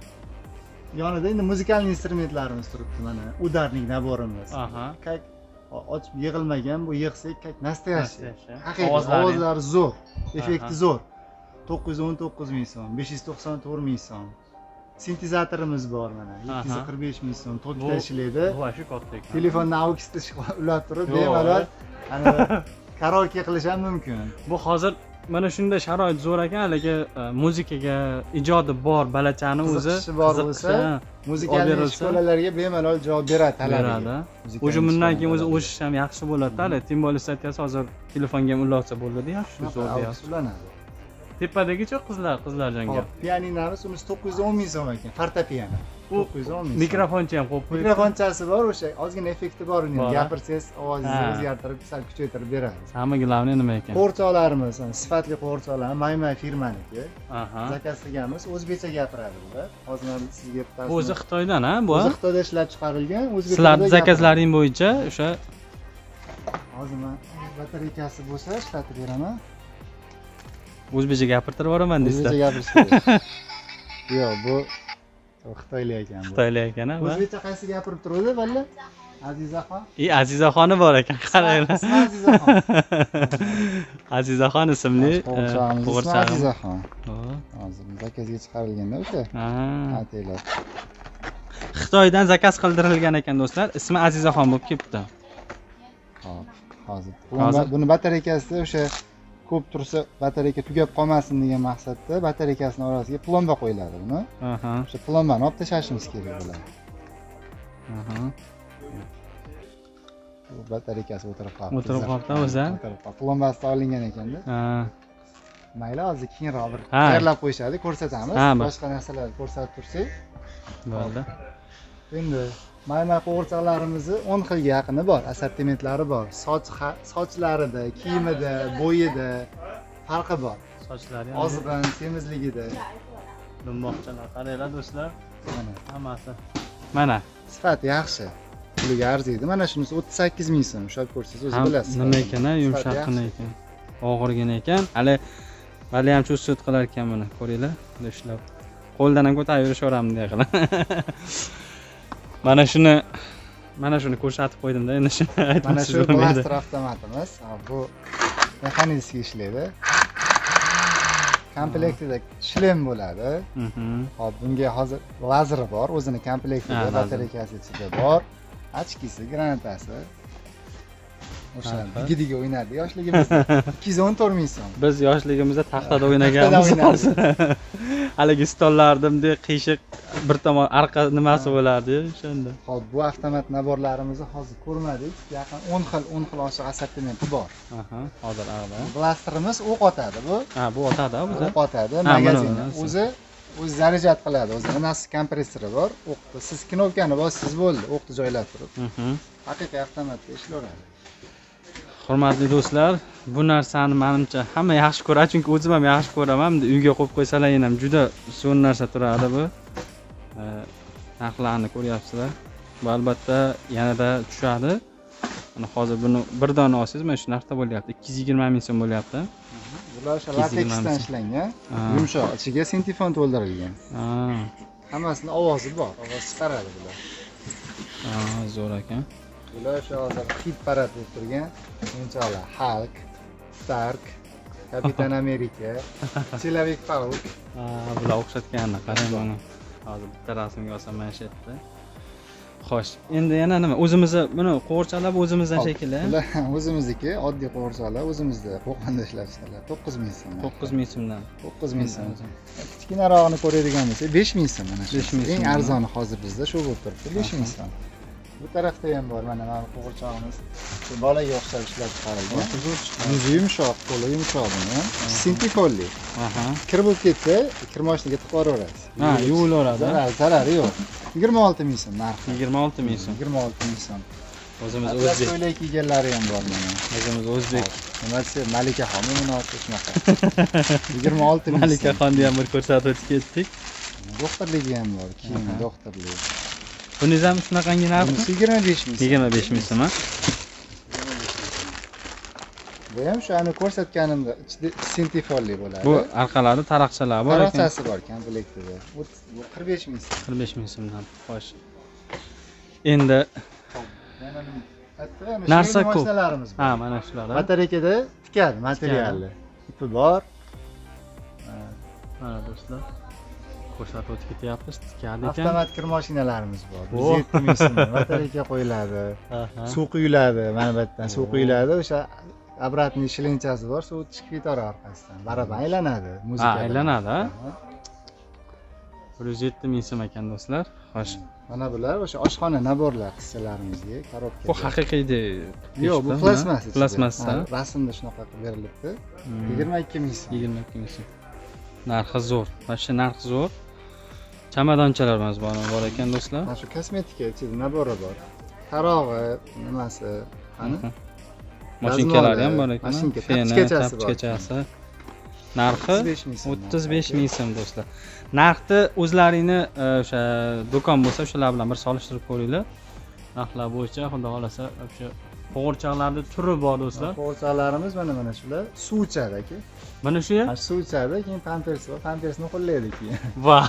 Yonida endi muzikal instrumentlarimiz turibdi mana. Udarnik naborimiz. Aha. Ochib yig'ilmagan bu yig'sak nastoyashi. Haqiqiy ovozlari zo'r, effekti zo'r. to'qqiz yuz o'n to'qqiz ming so'm, besh yuz to'qson to'rt ming so'm. Sintezatorimiz bor mana, yetti yuz qirq besh ming so'm. To'rtta ishlaydi. Bu shu katta ekan. Telefonni auksida ulab turib, bemalol ana karaoke qilish ham mumkin. Bu hozir mana shunday sharoit zo'r ekan, lekin muzikaga ijodi bor balachani o'zi bor bo'lsa, muzikal shkolalarga bemalol javob beradi, talabiga. O'sha bundan keyin o'zi o'shish ham yaxshi bo'ladi-da, tim bo'lish aytasiz, hozir telefonga ham ulotsa bo'ladi, yaxshi zo'r deyapsiz. Tepadagicha qizlar, qizlarjonga. Pianinamiz uni to'qqiz yuz o'n ming so'm ekan, fortepiano. to'qqiz yuz o'n ming. Mikrofoncha ham qo'yib qo'yib. Mikrofonchasi bor, o'sha ozgina effekti bor uni. Gapirsangiz ovozingizni o'zgartirib, sal kuchaytirib beradi. Hamma glavni nima ekan? Qo'rchoqlarimiz, sifatli qo'rchoqlar, Maymay firmaniki. Aha. Zakaz qilganmiz, o'zbekcha gapiradi bular. Hozir men sizga aytaman. Bu o'zi Xitoydan, ha, bu? O'zi Xitoyda ishlab chiqarilgan, o'zbek tilida. Sizlar zakazlaring bo'yicha o'sha hozir men batareykasi bo'lsa ishlatib beraman. O'zbekcha gapirtirib boraman deysiz. O'zbekcha gapirishdi. Yo'q, bu Xitoylik ekan bu. Xitoylik ekan, ha. O'zbekcha qaysi gapirib turadi, valla? Azizaxon. E, Azizaxoni bor ekan, qaranglar. Azizaxon. Azizaxon ismli qo'g'irchamiz Azizaxon. Hozir zakazga chiqarilganda o'sha. Ha. Ataylar. Xitoydan zakaz qildirilgan ekan do'stlar, ismi Azizaxon bo'lib ketdi. Hop, hozir. Buni batareykasida o'sha ko'p tursa batareyka tugab qolmasin degan maqsadda batareykasining orasiga plomba qo'yiladi buni. Aha. O'sha plombani olib tashlashimiz kerak bo'ladi. Aha. Bu batareykasi o'tirib qoldi. O'tirib qoldi o'zi. Plombasi olingan ekanda. Ha. Mayli, hozir keyinroq bir tayyorlab qo'yishadi, ko'rsatamiz. Boshqa narsalarni ko'rsatib tursak. Bo'ldi. Endi Maymay qo'g'irchoqlarimizni o'n xilga yaqini bor, assortimentlari bor. Soch sochlarida, kiyimida, bo'yida farqi bor. Sochlari ham ozg'in, semizligida. Dummoqchalar, qaranglar do'stlar. Mana hammasi. Mana sifati yaxshi. Puliga arziydi. Mana shunisi o'ttiz sakkiz ming so'm. Ushlab ko'rsangiz o'zi bilasiz. Nima ekan, yumshoqqina ekan. Og'irgina ekan. Hali hali ham cho'sut qilar ekan buni. Ko'ringlar, ishlab. qo'ldan ham ko'tarib yurishaveramiz deya qilib. Mana shuni mana shuni ko'rsatib qo'ydim-da, endi shuni aytib Mana shu blaster avtomatimiz. Bu mexanizmga ishlaydi. Komplektida shlem bo'ladi. Hop, bunga hozir lazeri bor, o'zini komplektida, batareykasi ichida bor. Ochkisi, granatasi. O'sha digidiga o'ynardi yoshligimizda. ikki yuz o'n to'rt ming so'm. Biz yoshligimizda taxtada o'ynaganmiz. Haligi stollarni bunday qiyshiq bir tomon arqa nimasi bo'lardi o'shanda. Hop, bu avtomat naborlarimizni hozir ko'rmadik. Yaqin o'n xil, o'n xil ochiq assortimenti bor. Aha, hozir a'lo. Blasterimiz o'q otadi bu. Ha, bu otadi o'zi. O'q otadi, magazinni o'zi o'zi zaryad qiladi, o'zi nimasi kompressori bor. O'qni siz knopkani bossiz bo'ldi, o'qni joylab turib. Haqiqiy avtomatda ishlayveradi. Hurmatli do'stlar, bu narsani menimcha hamma yaxshi ko'radi, chunki o'zim ham yaxshi ko'raman. Uyga qo'yib qo'ysalaring ham juda so'ng narsa turadi bu. Narxlarni ko'ryapsizlar. Bu albatta yanada tushadi. Mana hozir buni bir dona olsangiz mana shu narxda bo'lyapti. ikki yuz yigirma ming so'm bo'lyapti. Bular o'sha lateksdan ishlangan, yumshoq, ichiga sintifon to'ldirilgan. Ha. Hammasini ovozi bor, ovoz chiqaradi bular. Ha, zo'r ekan. Bular o'sha hozir hit parad bo'lib turgan o'yinchoqlar: Hulk, Stark, Kapitan Amerika, Человек-паук. Ha, bular o'xshatganini qarang mana. Hozir bitta rasmga olsam mana shu yerda. Xo'sh, endi yana nima? O'zimizni buni qo'g'irchoqlar o'zimizdan shekilli. Bular o'zimizniki, oddiy qo'g'irchoqlar o'zimizda qo'qonda ishlab chiqariladi. to'qqiz ming so'm. to'qqiz ming so'mdan. to'qqiz ming so'm. Kichkinarog'ini ko'radigan bo'lsak, besh ming so'm mana shu. Eng arzoni hozir bizda shu bo'lib turibdi, besh ming so'm. Bu tarafda ham bor, mana mana qo'g'irchog'imiz. Bolaga o'xshab ishlab chiqarilgan. Yuzi yumshoq, qo'li yumshoq buni. Sintifonli. Aha. Kir bo'lib ketsa, kir moshinaga tiqib yuborasiz. Ha, yuvilaveradi. Zarar, zarari yo'q. yigirma olti ming so'm narxi. yigirma olti ming so'm. yigirma olti ming so'm. O'zimiz o'zbek. Ko'ylak kiyganlari ham bor mana. O'zimiz o'zbek. Nima desa, Malikaxonni munosib shunaqa. yigirma olti ming. Malikaxonni ham bir ko'rsatib o'tib ketdik. Doktorligi ham bor, kiyim doktorligi. Buningiz ham shunaqangi narxi? yigirma besh ming. yigirma besh ming so'm. Bu ham shu ani ko'rsatganimda ichida sintifonli bo'ladi. Bu orqalari taraqchalar bor ekan. Taraqchasi bor komplektida. Bu qirq besh ming so'm. qirq besh ming so'mdan. Xo'sh. Endi narsa ko'p. Ha, mana shular. Batareykada tikadi materialni. Ipi bor. Mana do'stlar. Ko'rsatib o'tib ketyapmiz, tikadi ekan. Avtomat kir mashinalarimiz bor. yuz yetti ming so'm batareyka qo'yiladi. Suv quyiladi, mana bu yerdan suv quyiladi. O'sha obratniy shilinchasi bor, suv chiqib ketadi orqasidan. Baraban aylanadi, muzika. Ha, aylanadi. bir yuz yetti ming so'm ekan do'stlar. Xo'sh. Mana bular o'sha oshxona naborlar qissalarimizga, korobka. Bu haqiqiy yo'q, bu plasmas. Plasmasda. Rasmda shunaqa qilib berilibdi. yigirma ikki ming so'm. yigirma ikki ming so'm. Narxi zo'r. Mana shu narxi zo'r. Chamadonchalarimiz bor, bor ekan do'stlar. Mana shu kosmetika ichida nabori bor. Tarog'i, nimasi, qani? Mashinkalari ham bor ekan. Mashinka, feni, tapchkachasi. Narxi o'ttiz besh ming so'm do'stlar. Narxni o'zlaringni o'sha do'kon bo'lsa, shular bilan bir solishtirib ko'ringlar. Narxlar bo'yicha xudo xolasa o'sha qo'g'irchoqlarning turi bor do'stlar. Qo'g'irchoqlarimiz mana mana shular suv ichadi aka. Mana shu ya? Suv ichadi, keyin pampers bor, pampersni qo'llaydi keyin. Voy.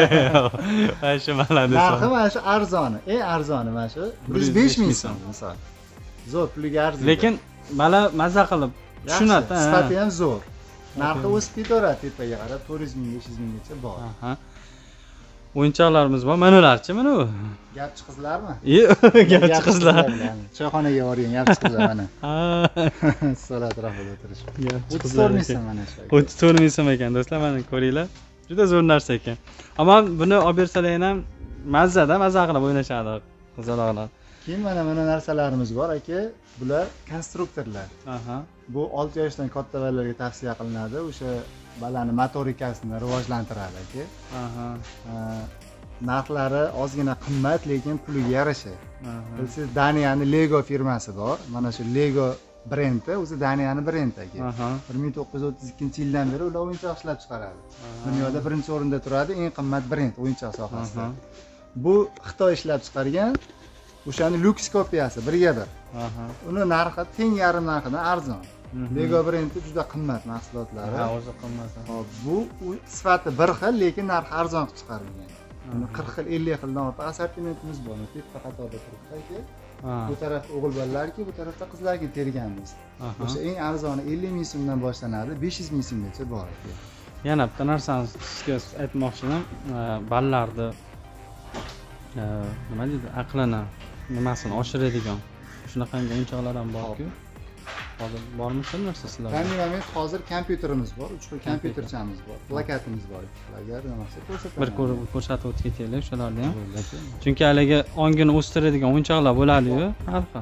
Mana shu maladi. Narxi mana shu arzoni, eng arzoni mana shu bir yuz besh ming so'm misol. Zo'r puliga arziydi. Lekin mana maza qilib tushunadi. Sifati ham zo'r. Narxi o'sib ketaveradi tepaga qarab, to'rt yuz ming, besh yuz minggacha bor. Aha. O'yinchoqlarimiz bor. Mana ularchi, mana u. Gapchi qizlarmi? Yo'q, gapchi qizlar. Choyxonaga borgan gapchi qizlar mana. Ha. Stol atrofida o'tirishib. o'ttiz to'rt ming so'm mana shu. o'ttiz to'rt ming so'm ekan do'stlar, mana ko'ringlar. Juda zo'r narsa ekan. Ammo buni olib bersalaring ham mazza-da, mazza qilib o'ynashadi qizaloqlar. Keyin mana mana narsalarimiz bor aka. Bular konstruktorlar. Aha. Bu olti yoshdan katta bolalarga tavsiya qilinadi. O'sha balani motorikasini rivojlantiradi aka. Aha. Narxlari ozgina qimmat, lekin puliga yarasha. Bilsangiz, Daniyaning Lego firmasi bor. Mana shu Lego brendi, o'zi Daniyaning brendi aka. bir ming to'qqiz yuz o'ttiz ikkinchi yildan beri ular o'yinchoq ishlab chiqaradi. Dunyoda birinchi o'rinda turadi, eng qimmat brend o'yinchoq sohasida. Bu Xitoy ishlab chiqargan o'shani lyuks kopiyasi birga bir. Uni narxi teng yarim narxidan arzon. Lego brendi juda qimmat mahsulotlari. Ha, o'zi qimmat. Hop, bu u- sifati bir xil, lekin narxi arzon qilib chiqarilgan. Buni qirq xil, ellik xildan ortiq assortimentimiz bor. Bitta qatorda turibdi. Bu tarafda o'g'il bolalarki, bu tarafda qizlarga terganmiz. O'sha eng arzoni ellik ming so'mdan boshlanadi, besh yuz ming so'mgacha bor ekan. Yana bitta narsani sizga aytmoqchiman, ballarni nima deydi, aqlini nimasini oshiradigan shunaqangi o'yinchoqlar ham bor-ku. Hozir bormi shu narsa sizlarda? Danli moment hozir kompyuterimiz bor, uch xil kompyuterchamiz bor, plakatimiz bor. Agar nima qilsa ko'rsataman. Bir ko'rib ko'rsatib o'tib ketaylik shularni ham. Chunki haligi ongini o'stiradigan o'yinchoqlar bo'ladi-yu, har xil.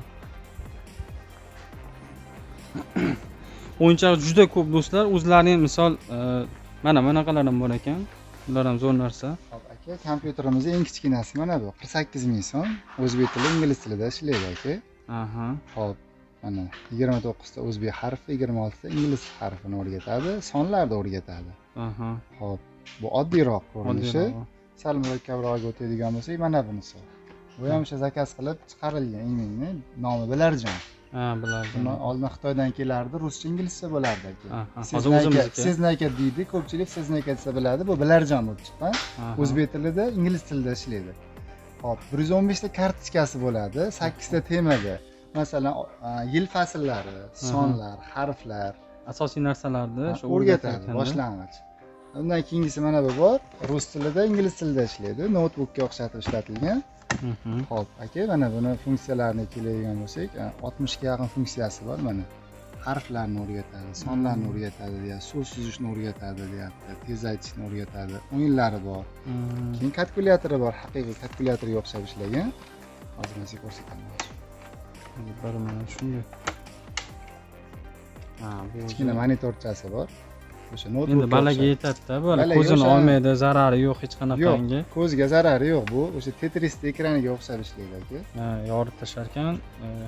O'yinchoq juda ko'p do'stlar, o'zlarining misol mana bunaqalar ham bor ekan. Bular ham zo'r narsa. Hop, aka, kompyuterimiz eng kichkinasi mana bu, qirq sakkiz ming so'm. O'zbek tili, ingliz tilida ishlaydi aka. Aha. Hop, mana yigirma to'qqiz ta o'zbek harfi, yigirma olti ta ingliz harfini o'rgatadi, sonlarni o'rgatadi. Aha. Hop, bu oddiyroq ko'rinishi. Sal murakkabroqga o'tadigan bo'lsak, mana bunisi. Bu ham o'sha zakaz qilib chiqarilgan imingni nomi Bilarjon. Ha, Bilarjon. Buni oldin Xitoydan kelardi, ruscha, inglizcha bo'lardi aka. Hozir o'zimizga. Siznaka deydi, ko'pchilik siznaka desa biladi. Bu Bilarjon bo'lib chiqqan. O'zbek tilida, ingliz tilida ishlaydi. Hop, bir yuz o'n besh ta kartochkasi bo'ladi, sakkiz ta temaga. Masalan, yil fasllari, sonlar, harflar, asosiy narsalarni shu o'rgatadi, boshlang'ich. Undan keyingisi mana bu bor, rus tilida, ingliz tilida ishlaydi, notebookga o'xshatib ishlatilgan. Hop, aka, mana buni funksiyalarini keladigan bo'lsak, oltmishga yaqin funksiyasi bor mana. Harflarni o'rgatadi, sonlarni o'rgatadi, deya, so'z suzishni o'rgatadi, deyapti, tez aytishni o'rgatadi, o'yinlari bor. Keyin kalkulyatori bor, haqiqiy kalkulyatorga o'xshab ishlagan. Hozir men sizga ko'rsataman. Bir mana shunga. Ha, bu kichkina monitorchasi bor. O'sha notebook. Endi balaga yetadi-da, bu ko'zini olmaydi, zarari yo'q hech qanaqangi. Yo'q, ko'zga zarari yo'q bu. O'sha Tetris ekraniga o'xshab ishlaydi aka. Ha, yorib tashlar ekan.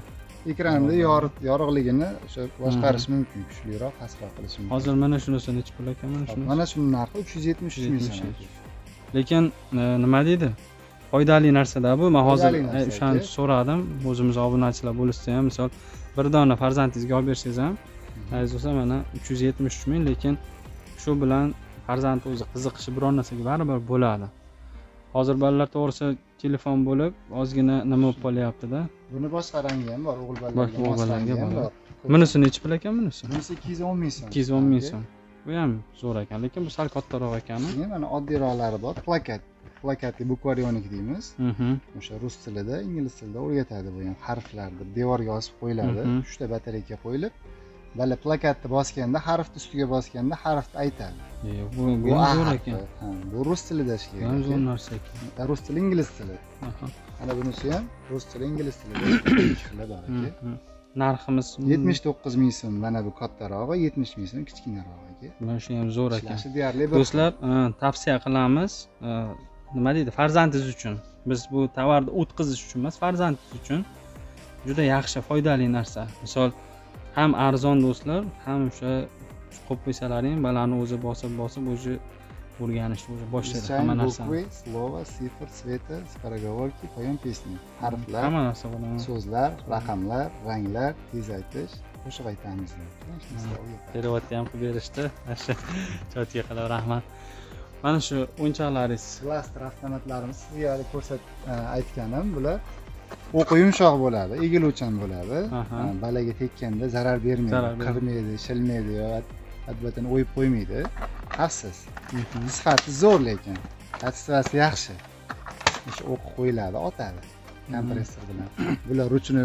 Ekranni yorib, yorug'ligini o'sha boshqarish mumkin, kuchliroq, pastroq qilish mumkin. Hozir mana shunisi necha pul ekan mana shunisi? Mana shuning narxi uch yuz yetmish uch ming so'm. Lekin nima deydi? Foydali narsa-da bu. Men hozir o'shani so'radim. O'zimiz obunachilar bo'lsa ham, misol bir dona farzandingizga olib bersangiz ham, aziz bo'lsa mana uch yuz yetmish uch ming, lekin shu bilan farzand o'zi qiziqishi biron narsaga baribir bo'ladi. Hozir bolalar to'g'risi telefon bo'lib, ozgina nima bo'lib qolyapti-da. Buni boshqa rangi ham bor, o'g'il bolalarga moslangan ham bor. Bunisi necha pul ekan bunisi? Bunisi ikki yuz o'n ming so'm. ikki yuz o'n ming so'm. Bu ham zo'r ekan, lekin bu sal kattaroq ekan. Mana oddiyroqlari bor, plakat. Plakatli bukvaryonik deymiz. O'sha rus tilida, ingliz tilida o'rgatadi bu ham harflarni devorga osib qo'yiladi. uchta batareyka qo'yilib, bala plakatni bosganda, harfni ustiga bosganda harfni aytadi. Bu bu zo'r ekan. Ha, bu rus tilida ishlaydi. Bu zo'r narsa ekan. Rus tili, ingliz tili. Mana bunisi ham rus tili, ingliz tilida ishlaydi aka. Narximiz yetmish to'qqiz ming so'm, mana bu kattarog'i, yetmish ming so'm kichkinarog'iga. Mana shu ham zo'r ekan. Deyarli do'stlar, tavsiya qilamiz. Nima deydi, farzandingiz uchun. Biz bu tovarni o'tkazish uchun emas, farzandingiz uchun juda yaxshi, foydali narsa. Misol ham arzon do'stlar, ham o'sha qo'yib qo'ysalaring, balani o'zi bosib-bosib o'zi o'rganishni o'zi boshlaydi hamma narsani. Slova, sifr, sveta, скороговорки, поем песни. Harflar, hamma narsa bo'ladi. So'zlar, raqamlar, ranglar, tez aytish, qo'shiq aytamiz. Perevodni ham qilib berishdi. O'sha chotga qilib rahmat. Mana shu o'yinchoqlaringiz, klaster avtomatlarimiz sizga hali ko'rsat aytganim, bular o'qi yumshoq bo'ladi, egiluvchan bo'ladi. Balaga tekkanda zarar bermaydi, qirmaydi, shilmaydi yoki albatta o'yib qo'ymaydi. Xavfsiz. Sifati zo'r lekin kачествоsi yaxshi. O'sha o'q qo'yiladi, otadi kompressor bilan. Bular ruchnoy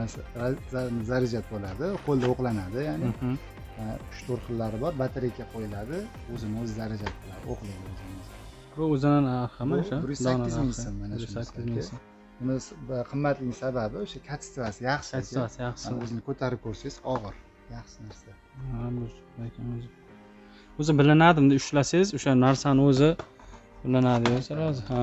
zaryad bo'ladi, qo'lda o'qlanadi, ya'ni uch to'rt xillari bor, batareyka qo'yiladi, o'zini o'zi zaryad qiladi, o'qlaydi o'zini. Bu o'zining narximi o'sha? bir yuz sakkiz ming so'm mana shu. Buni qimmatligining sababi o'sha kачествоsi yaxshi. Kачествоsi yaxshi. O'zini ko'tarib ko'rsangiz og'ir, yaxshi narsa. Ha, bu ekan o'zi. O'zi bilinadimi, ushlasangiz o'sha narsani o'zi bilinadi sirozib. Ha.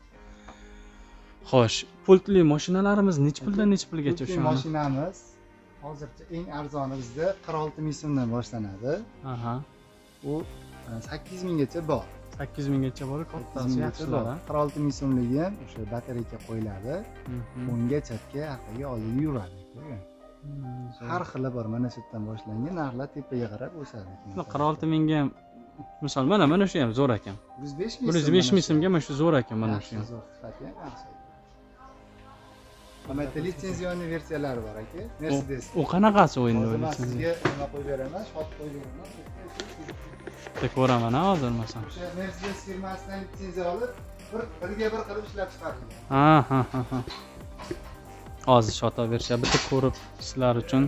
Xo'sh, pultli mashinalarimiz necha puldan necha pulgacha shu? Mashinamiz hozircha eng arzoni bizda qirq olti ming so'mdan boshlanadi. Aha. U sakkiz minggacha bor. sakkiz minggacha bor, kattasi yaxshilar. qirq olti ming so'mligi ham o'sha batareyka qo'yiladi. O'ngga, chatga, orqaga, oldiga yuradi. Har xili bor, mana shu yerdan boshlangan narxlar tepaga qarab o'sadi. qirq olti mingga ham misol mana mana shu ham zo'r ekan. yuz besh ming. bir yuz besh ming so'mga mana shu zo'r ekan mana shu. Zo'r sifati ham yaxshi. Mana litsenziyali versiyalari bor aka. Mercedes. U qanaqasi o'yinda Hozir o'yinda? men sizga nima qo'yib beraman, shot qo'yib beraman. Tek ko'raman ha hozir masalan. O'sha Mercedes firmasidan litsenziya olib, bir birga bir qilib ishlab chiqarilgan. Ha ha ha ha. Hozir shot berishyapti, bitta ko'rib sizlar uchun.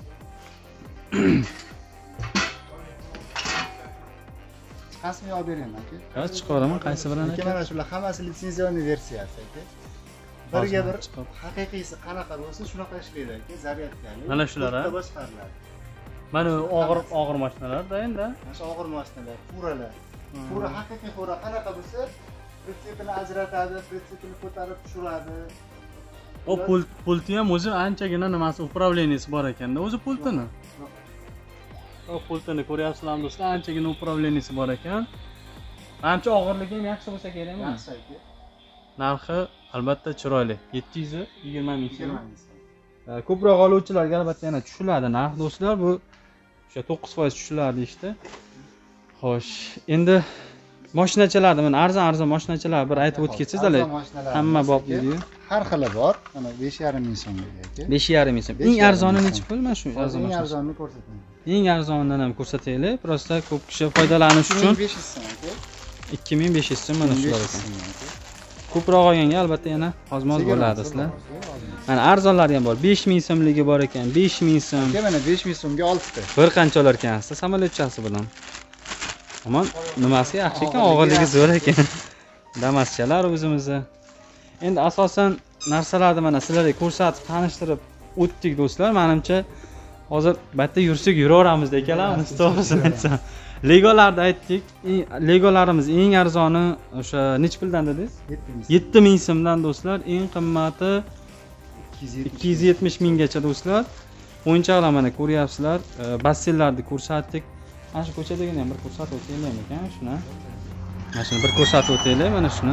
Chiqasmi olib beraman aka? Ha, chiqaraman, qaysi birini Aka, mana shular hammasi litsenziyali versiyasi aka. Birga bir haqiqiysi qanaqa bo'lsa shunaqa ishlaydi aka, zaryadkali. Mana shular ha? boshqariladi. Mana og'ir og'ir mashinalarda endi. Mana shu og'ir mashinalar, furalar. Fura haqiqiy fura qanaqa bo'lsa, pritsepini ajratadi, pritsepini ko'tarib tushiradi. O pult pulti ham o'zi anchagina nimasi upravleniyasi bor ekanda, o'zi pultini. O pultini ko'ryapsizlarmi do'stlar, anchagina upravleniyasi bor ekan. Ancha og'irligi ham yaxshi bo'lsa kerakmi? Yaxshi aka. Narxi albatta chiroyli. yetti yuz yigirma ming so'm. Ko'proq oluvchilarga albatta yana tushiladi narx do'stlar, bu o'sha to'qqiz foiz tushiladi deyishdi. Xo'sh, endi mashinachalarni mana arzon-arzon mashinachalar bir aytib o'tkazsizlar. Hamma bop deydi. Har xili bor. Mana besh yarim ming so'mga aka. besh yarim ming so'm. Eng arzoni necha pul? Mana shu arzon. Eng arzonni ko'rsataman. Eng arzonidan ham ko'rsataylik. Prosta ko'p kishi foydalanish uchun ikki ming besh yuz so'm aka. ikki ming besh yuz so'm mana shular ekan. Ko'proq olganga albatta yana ozmoz bo'ladi sizlar. Mana arzonlari ham bor. besh ming so'mligi bor ekan. besh ming so'm. Aka, mana besh ming so'mga oltita. Bir qanchalar ekansiz samolyotchasi bilan. Ammo nimasi yaxshi ekan, og'irligi zo'r ekan. Damaschalar o'zimizda. Endi asosan narsalarni mana sizlarga ko'rsatib, tanishtirib o'tdik do'stlar. Menimcha hozir batta yursak yuraveramiz ekanlarmiz, to'g'risini aytsam. Legolarni aytdik. Legolarimiz eng arzoni o'sha necha puldan dedingiz? yetti ming so'mdan do'stlar, eng qimmati ikki yuz yetmish minggacha do'stlar. O'yinchoqlar mana ko'ryapsizlar, bassellarni ko'rsatdik. Mana shu ko'chadagini ham bir ko'rsatib o'taylik ekan shuni. Mana shuni bir ko'rsatib o'taylik, mana shuni.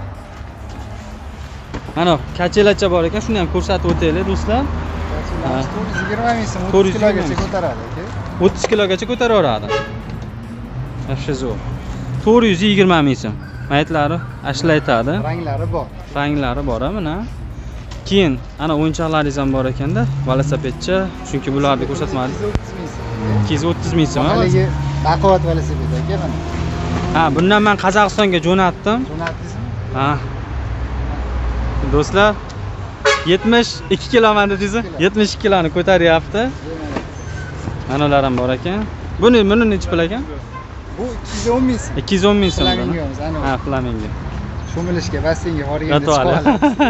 Mana kachelacha bor ekan, shuni ham ko'rsatib o'taylik do'stlar. to'rt yuz yigirma ming so'm, o'ttiz kilogacha ko'taradi aka. o'ttiz kilogacha ko'taraveradi. Yaxshi zo'r. to'rt yuz yigirma ming so'm. Maytlari ashla aytadi. Ranglari bor. Ranglari bor, mana. Keyin ana o'yinchoqlaringiz ham bor ekanda, velosipedchi, chunki bularni ko'rsatmadik. ikki yuz o'ttiz ming so'm. Haligi baquvvat velosiped aka mana. Ha, bundan men Qozog'istonga jo'natdim. Jo'natdingizmi? Ha. Do'stlar, yetmish ikki kilometr dedingiz, yetmish ikki kiloni ko'taryapti. Mana ular ham bor ekan. Buni buni necha pul ekan? Bu ikki yuz o'n ming so'm. ikki yuz o'n ming so'm. Flamingomiz, ana. Ha, flamingo. Sho'milishga, basseynga borganda chiqib oladi.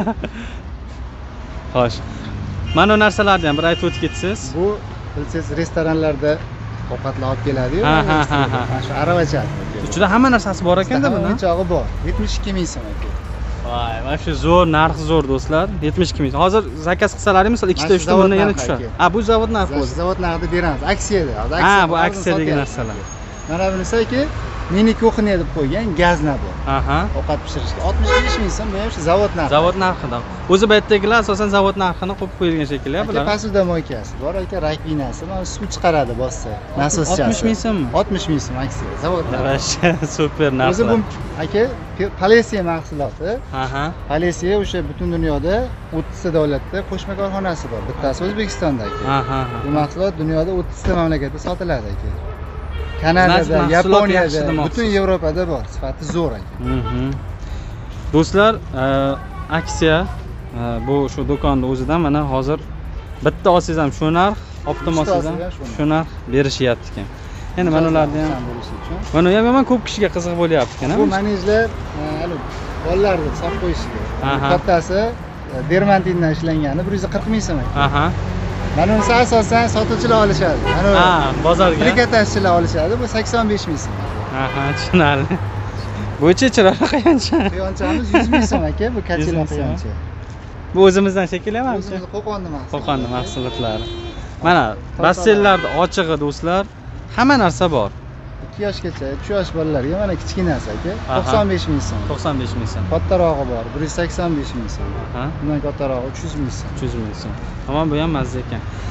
Xo'sh. Mana bu narsalarni ham bir aytib o'tib ketsangiz. Bu bilsangiz restoranlarda ovqatlar olib keladi-yu. Ha, ha, ha, ha. Mana shu aravachasi. Ichida hamma narsasi bor ekanda buni. O'yinchog'i bor. yetmish ikki ming so'm aka. Voy, mana shu zo'r, narxi zo'r do'stlar. yetmish ikki ming. Hozir zakaz qilsalaring, misol ikkita uchta bundan yana tushadi. Ha, bu zavod narxi o'zi. Zavod narxida beramiz. Aksiyada. Ha, bu aksiyadagi narsalar. Mana bunisi-ki, mini kuxnya deb qo'ygan gaz nabor. Aha. Ovqat pishirishga oltmish besh ming so'm, bu ham shu zavod narxi. Zavod narxidan. O'zi bu yerdagilar asosan zavod narxini qo'yib qo'yilgan shekilli bular. Pasida moykasi bor aka, rakvinasi, mana suv chiqaradi bossa. Nasoschasi. oltmish ming so'mmi? oltmish ming so'm aksiya, zavod narxi. Super narx. O'zi bu aka Polesiya mahsuloti. Aha. Polesiya o'sha butun dunyoda o'ttizta davlatda qo'shma korxonasi bor. Bittasi O'zbekistonda aka. Aha. Bu mahsulot dunyoda o'ttizta mamlakatda sotiladi aka. Kanadada, Yaponiyada, butun Yevropada bor. Sifati zo'r aka. Mhm. Do'stlar, aksiya bu shu do'konning o'zidan mana hozir bitta olsangiz ham shu narx, optim olsangiz ham shu narx berishyapti ekan. Endi mana ularni ham mana ham yomon ko'p kishiga qiziq bo'lyapti ekan. Bu manejlar, hali bolalarni solib qo'yishga. Kattasi dermantindan ishlangani bir yuz qirq ming so'm ekan. Aha. Mana unisi asosan sotuvchilar olishadi. Mana ha, bozorga. Trikotajchilar olishadi. Bu sakson besh ming so'm. Aha, tushunarli. Bu-chi chiroyli quyoncha. Quyonchamiz yuz ming so'm aka, bu kachela quyoncha. Bu o'zimizdan shekillanmi? O'zimiz Qo'qonning mahsulotlari. Qo'qonning mahsulotlari. Mana bassellarda ochig'i do'stlar, hamma narsa bor. ikki yoshgacha, uch yosh bolalarga mana kichkinasi aka, to'qson besh ming so'm. to'qson besh ming so'm. Kattarog'i bor, bir yuz sakson besh ming so'm. Aha. Bundan kattarog'i uch yuz ming so'm. uch yuz ming so'm. Tamam, bu ham mazza ekan.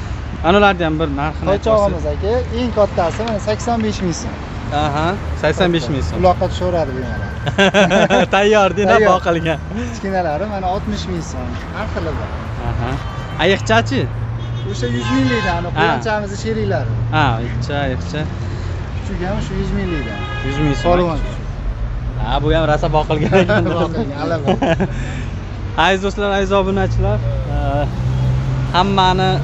Anolarni ham bir narxini aytib Qo'chog'imiz aka, eng kattasi mana sakson besh ming so'm. Aha, sakson besh ming so'm. Uloqqa tushaveradi bemalol. Tayyor deydi, Tayyor. boqilgan. Kichkinalari mana oltmish ming so'm. Har xili bor. Aha. Ayiqchachi? O'sha yuz minglikdan, ana quyonchamizni sheriklari. Ha, ayiqcha, ayiqcha. Kuchugi ham shu yuz minglikdan. yuz ming so'm. Polvon. Ha, bu ham rosa boqilgan ekan. Boqilgan, albatta. Aziz do'stlar, aziz obunachilar, hammani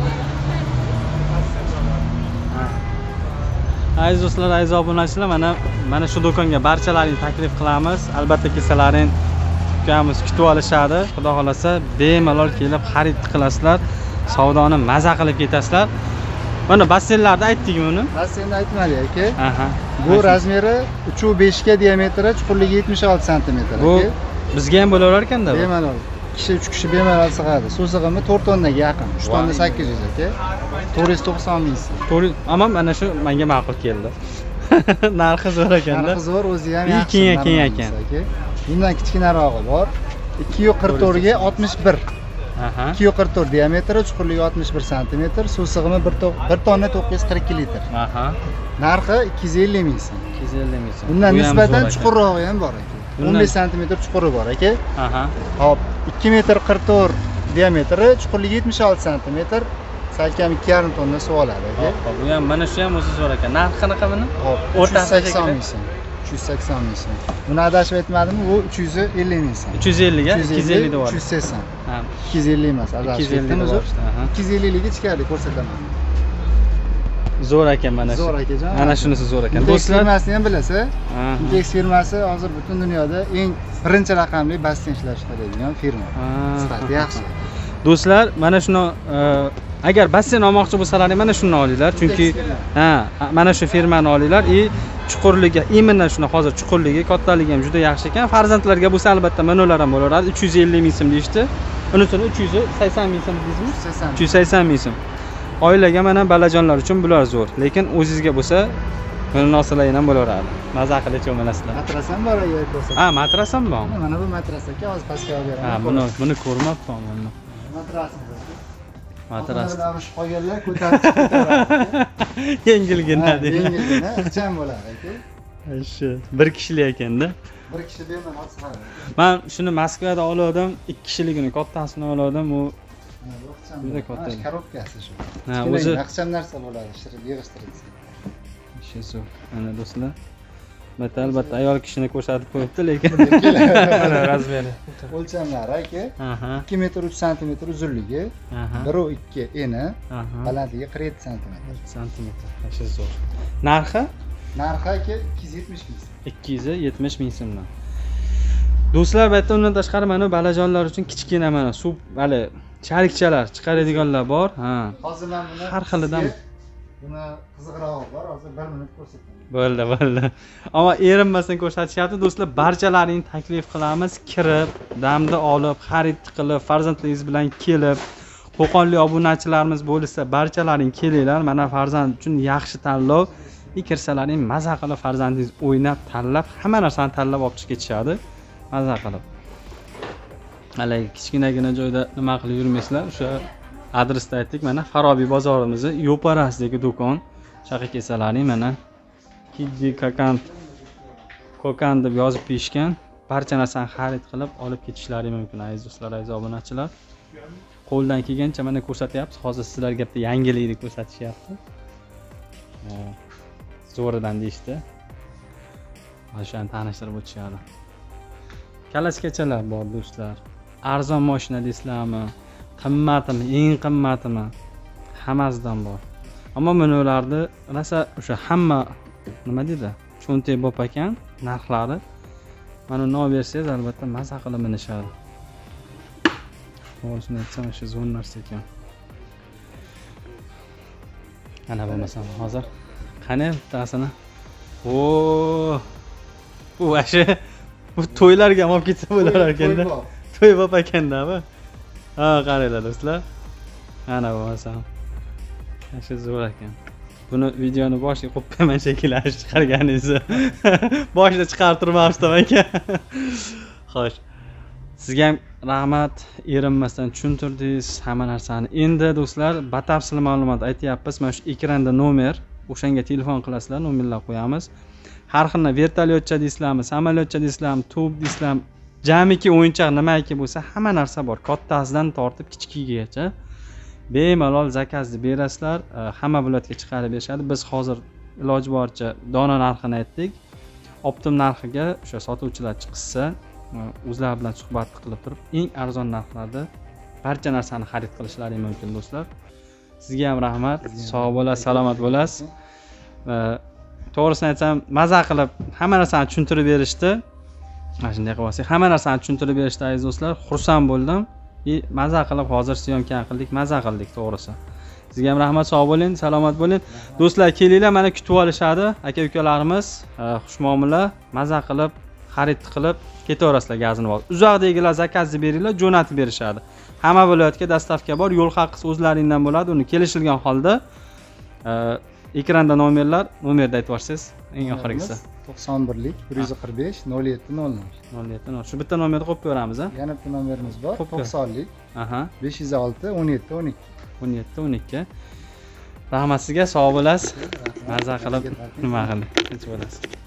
Aziz do'stlar, aziz obunachilar, mana mana shu do'konga barchalaringizni taklif qilamiz. Albatta kelsalaring ukamiz kutib olishadi. Xudo xolasa bemalol kelib xarid qilasizlar, savdoni maza qilib ketasizlar. Mana bassenlarni aytdikmi uni? Bassenni aytmadik aka. Aha. Bu razmeri uch nuqta besh ga diametri, chuqurligi yetmish olti santimetr Bu aka. bizga ham bo'laverar ekanda bu. Bemalol. Kishi uch kishi bemalol sig'adi. Suv sig'imi to'rt tonnaga yaqin. uch tonna sakkiz yuz aka. to'rt yuz to'qson ming so'm. To'g'ri, ammo mana shu menga ma'qul keldi. Narxi zo'r ekanda. Narxi zo'r, o'zi ham yaxshi. Keng keng ekan. Bundan kichkinarog'i bor. ikki nuqta qirq to'rt ga oltmish bir. Aha. ikki nuqta qirq to'rt diametri, chuqurligi oltmish bir santimetr, suv sig'imi bir tonna to'qqiz yuz qirq ikki litr. Aha. Narxi ikki yuz ellik ming so'm. ikki yuz ellik ming so'm. Bundan nisbatan chuqurrog'i ham bor aka. o'n besh santimetr chuquri bor aka. Aha. Hop, ikki metr qirq to'rt diametri, chuqurligi yetmish olti santimetr, salkam ikki yarim tonna suv oladi aka. Hop, bu ham mana shu ham o'zi zo'r ekan. Narxi qanaqa buni? Hop, uch yuz sakson ming so'm. uch yuz sakson ming so'm. Buni adashib aytmadimmi? Bu uch yuz ellik ming so'm. uch yuz ellik ga ikki yuz ellik da bor. uch yuz sakson. Ha, ikki yuz ellik emas, adashib aytdim uzr. ikki yuz ellik ga ichkarida ko'rsataman. Zo'r ekan mana shu. Zo'r akajon. Mana shunisi zo'r ekan. Do'stlar, firmasini ham bilasiz. Ha. Intex firmasi hozir butun dunyoda eng birinchi raqamli basseyn ishlab chiqaradigan firma. Sifati yaxshi. Do'stlar, mana shuni agar basseyn olmoqchi bo'lsalaring mana shuni olinglar, chunki ha, mana shu firmani olinglar. I chuqurligi, imенно shuni hozir chuqurligi, kattaligi ham juda yaxshi ekan. Farzandlarga bo'lsa albatta mana ular ham bo'laveradi. uch yuz ellik ming so'm deyishdi. Unisini uch yuz sakson ming so'm deysizmi? uch yuz sakson ming so'm. Oilaga mana balajonlar uchun bular zo'r, lekin o'zingizga bo'lsa buni nosalaring ham bo'laveradi. Maza qilib cho'malasizlar. Matras ham bor aka ko'rsat. Ha, matras ham bor. Mana bu matras aka, hozir pastga olib beraman. Ha, buni buni ko'rmabman buni. Matrasimiz. Matras. Ularni qolganlar ko'tarib chiqaradi. Yengilgina deydi. Yengilgina, ixcham bo'ladi aka. Shu bir kishilik ekanda. Bir kishi bemalol sig'adi. Men shuni Moskvada oldim, ikki kishiligini kattasini oldim, u juda katta. Korobkasi shu. Ha, o'zi ixcham narsa bo'ladi, shirib yig'ishtirilsa. Shu ana do'stlar. Mata albatta ayol kishini ko'rsatib qo'yibdi, lekin mana razmeri. O'lchamlari aka. Aha. ikki metr uch santimetr uzunligi, Aha. bir nuqta ikki eni, Aha. balandligi qirq yetti santimetr. santimetr. Shu zo'r. Narxi Narxi aka ikki yuz yetmish ming so'm. ikki yuz yetmish ming so'mdan. Do'stlar, bu yerda undan tashqari mana balajonlar uchun kichkina mana suv, hali charikchalar chiqaradiganlar bor. Ha. Hozir men buni har xilidan buni qizig'rog'i bor, hozir bir minut ko'rsataman. Bo'ldi, bo'ldi. Ammo erinmasdan ko'rsatishyapti. Do'stlar, barchalaringni taklif qilamiz, kirib, damda olib, xarid qilib, farzandlaringiz bilan kelib, Qo'qonlik obunachilarimiz bo'lsa, barchalaring kelinglar. Mana farzand uchun yaxshi tanlov. Kirsalaring maza qilib farzandingiz o'ynab, tanlab, hamma narsani tanlab olib chiqib ketishadi. Maza qilib. Haligi kichkinagina joyda nima qilib yurmaysizlar. O'sha adresda aytdik, mana Farobiy bozorimiz, yo'parasidagi do'kon. Shaqa kelsalaring mana Kiddi Kokan Kokan deb yozib qo'yishgan. Barcha narsani xarid qilib olib ketishlaring mumkin, aziz do'stlar, aziz obunachilar. Qo'ldan kelgancha mana ko'rsatyapmiz. Hozir sizlarga bitta yangilikni ko'rsatishyapti. Zo'ridan deyishdi. O'shani tanishtirib o'tishadi. Kalashgachalar bor do'stlar. Arzon mashina deysizlarmi? Qimmatimi, eng qimmatimi? Hammasidan bor. Ammo mana ularni rosa o'sha hamma nima deydi? Cho'ntek bo'p ekan, narxlari. Mana uni olib bersangiz albatta maza qilib minishadi. To'g'risini aytsam, o'sha zo'r narsa ekan. Ana bo'lmasam hozir qani bittasini. Oo! Bu asha bu to'ylarga olib ketsa bo'lar ekanda. To'y bo'p ekanda bu. Ha, qaranglar do'stlar. Ana bo'lmasam. Asha zo'r ekan. Buni videoni boshiga qo'yib qo'yman shekillar chiqarganingizni. Boshida chiqarib turmabsiz aka. Xo'sh. Sizga ham rahmat, erinmasdan tushuntirdingiz hamma narsani. Endi do'stlar, batafsil ma'lumot aytyapmiz. Mana shu ekranda nomer, o'shanga telefon qilasizlar, nomerlar qo'yamiz. Har xil vertolyotcha deysizlarmi, samolyotcha deysizlarmi, tub deysizlarmi, jamiki o'yinchoq nimaiki bo'lsa, hamma narsa bor. Kattasidan tortib kichigigacha bemalol zakazni berasizlar, hamma viloyatga chiqarib berishadi. Biz hozir iloji boricha dona narxini aytdik. Optim narxiga o'sha sotuvchilar chiqsa, o'zlari bilan suhbat qilib turib, eng arzon narxlarda barcha narsani xarid qilishlari mumkin do'stlar. Sizga ham rahmat, sog' bo'lasiz, salomat bo'lasiz. To'g'risini aytsam, maza qilib hamma narsani tushuntirib berishdi. Mana shunday qilib olsak, hamma narsani tushuntirib berishdi aziz do'stlar. Xursand bo'ldim. E, maza qilib hozir syomka qildik, maza qildik to'g'risi. Sizga ham rahmat, sog' bo'ling, salomat bo'ling. Do'stlar, kelinglar, mana kutib olishadi aka-ukalarimiz, xushmuomala, maza qilib, xarid qilib ketaverasizlar gazini olib. Uzoqdagilar zakazni beringlar, jo'natib berishadi. Hamma viloyatga dastavka bor, yo'l haqqi o'zlaringdan bo'ladi. Uni kelishilgan holda ekranda nomerlar, nomerni aytib yuborsangiz, eng oxirgisi. to'qson birlik bir yuz qirq besh nol yetti nol nol. nol yetti nol. Shu bitta nomerni qo'yib ko'ramiz, ha? Yana bitta nomerimiz bor, to'qsonlik. Aha. besh yuz olti o'n yetti o'n ikki. o'n yetti o'n ikki. Rahmat sizga, sog' bo'lasiz. Maza qilib nima qilib, tinch bo'lasiz.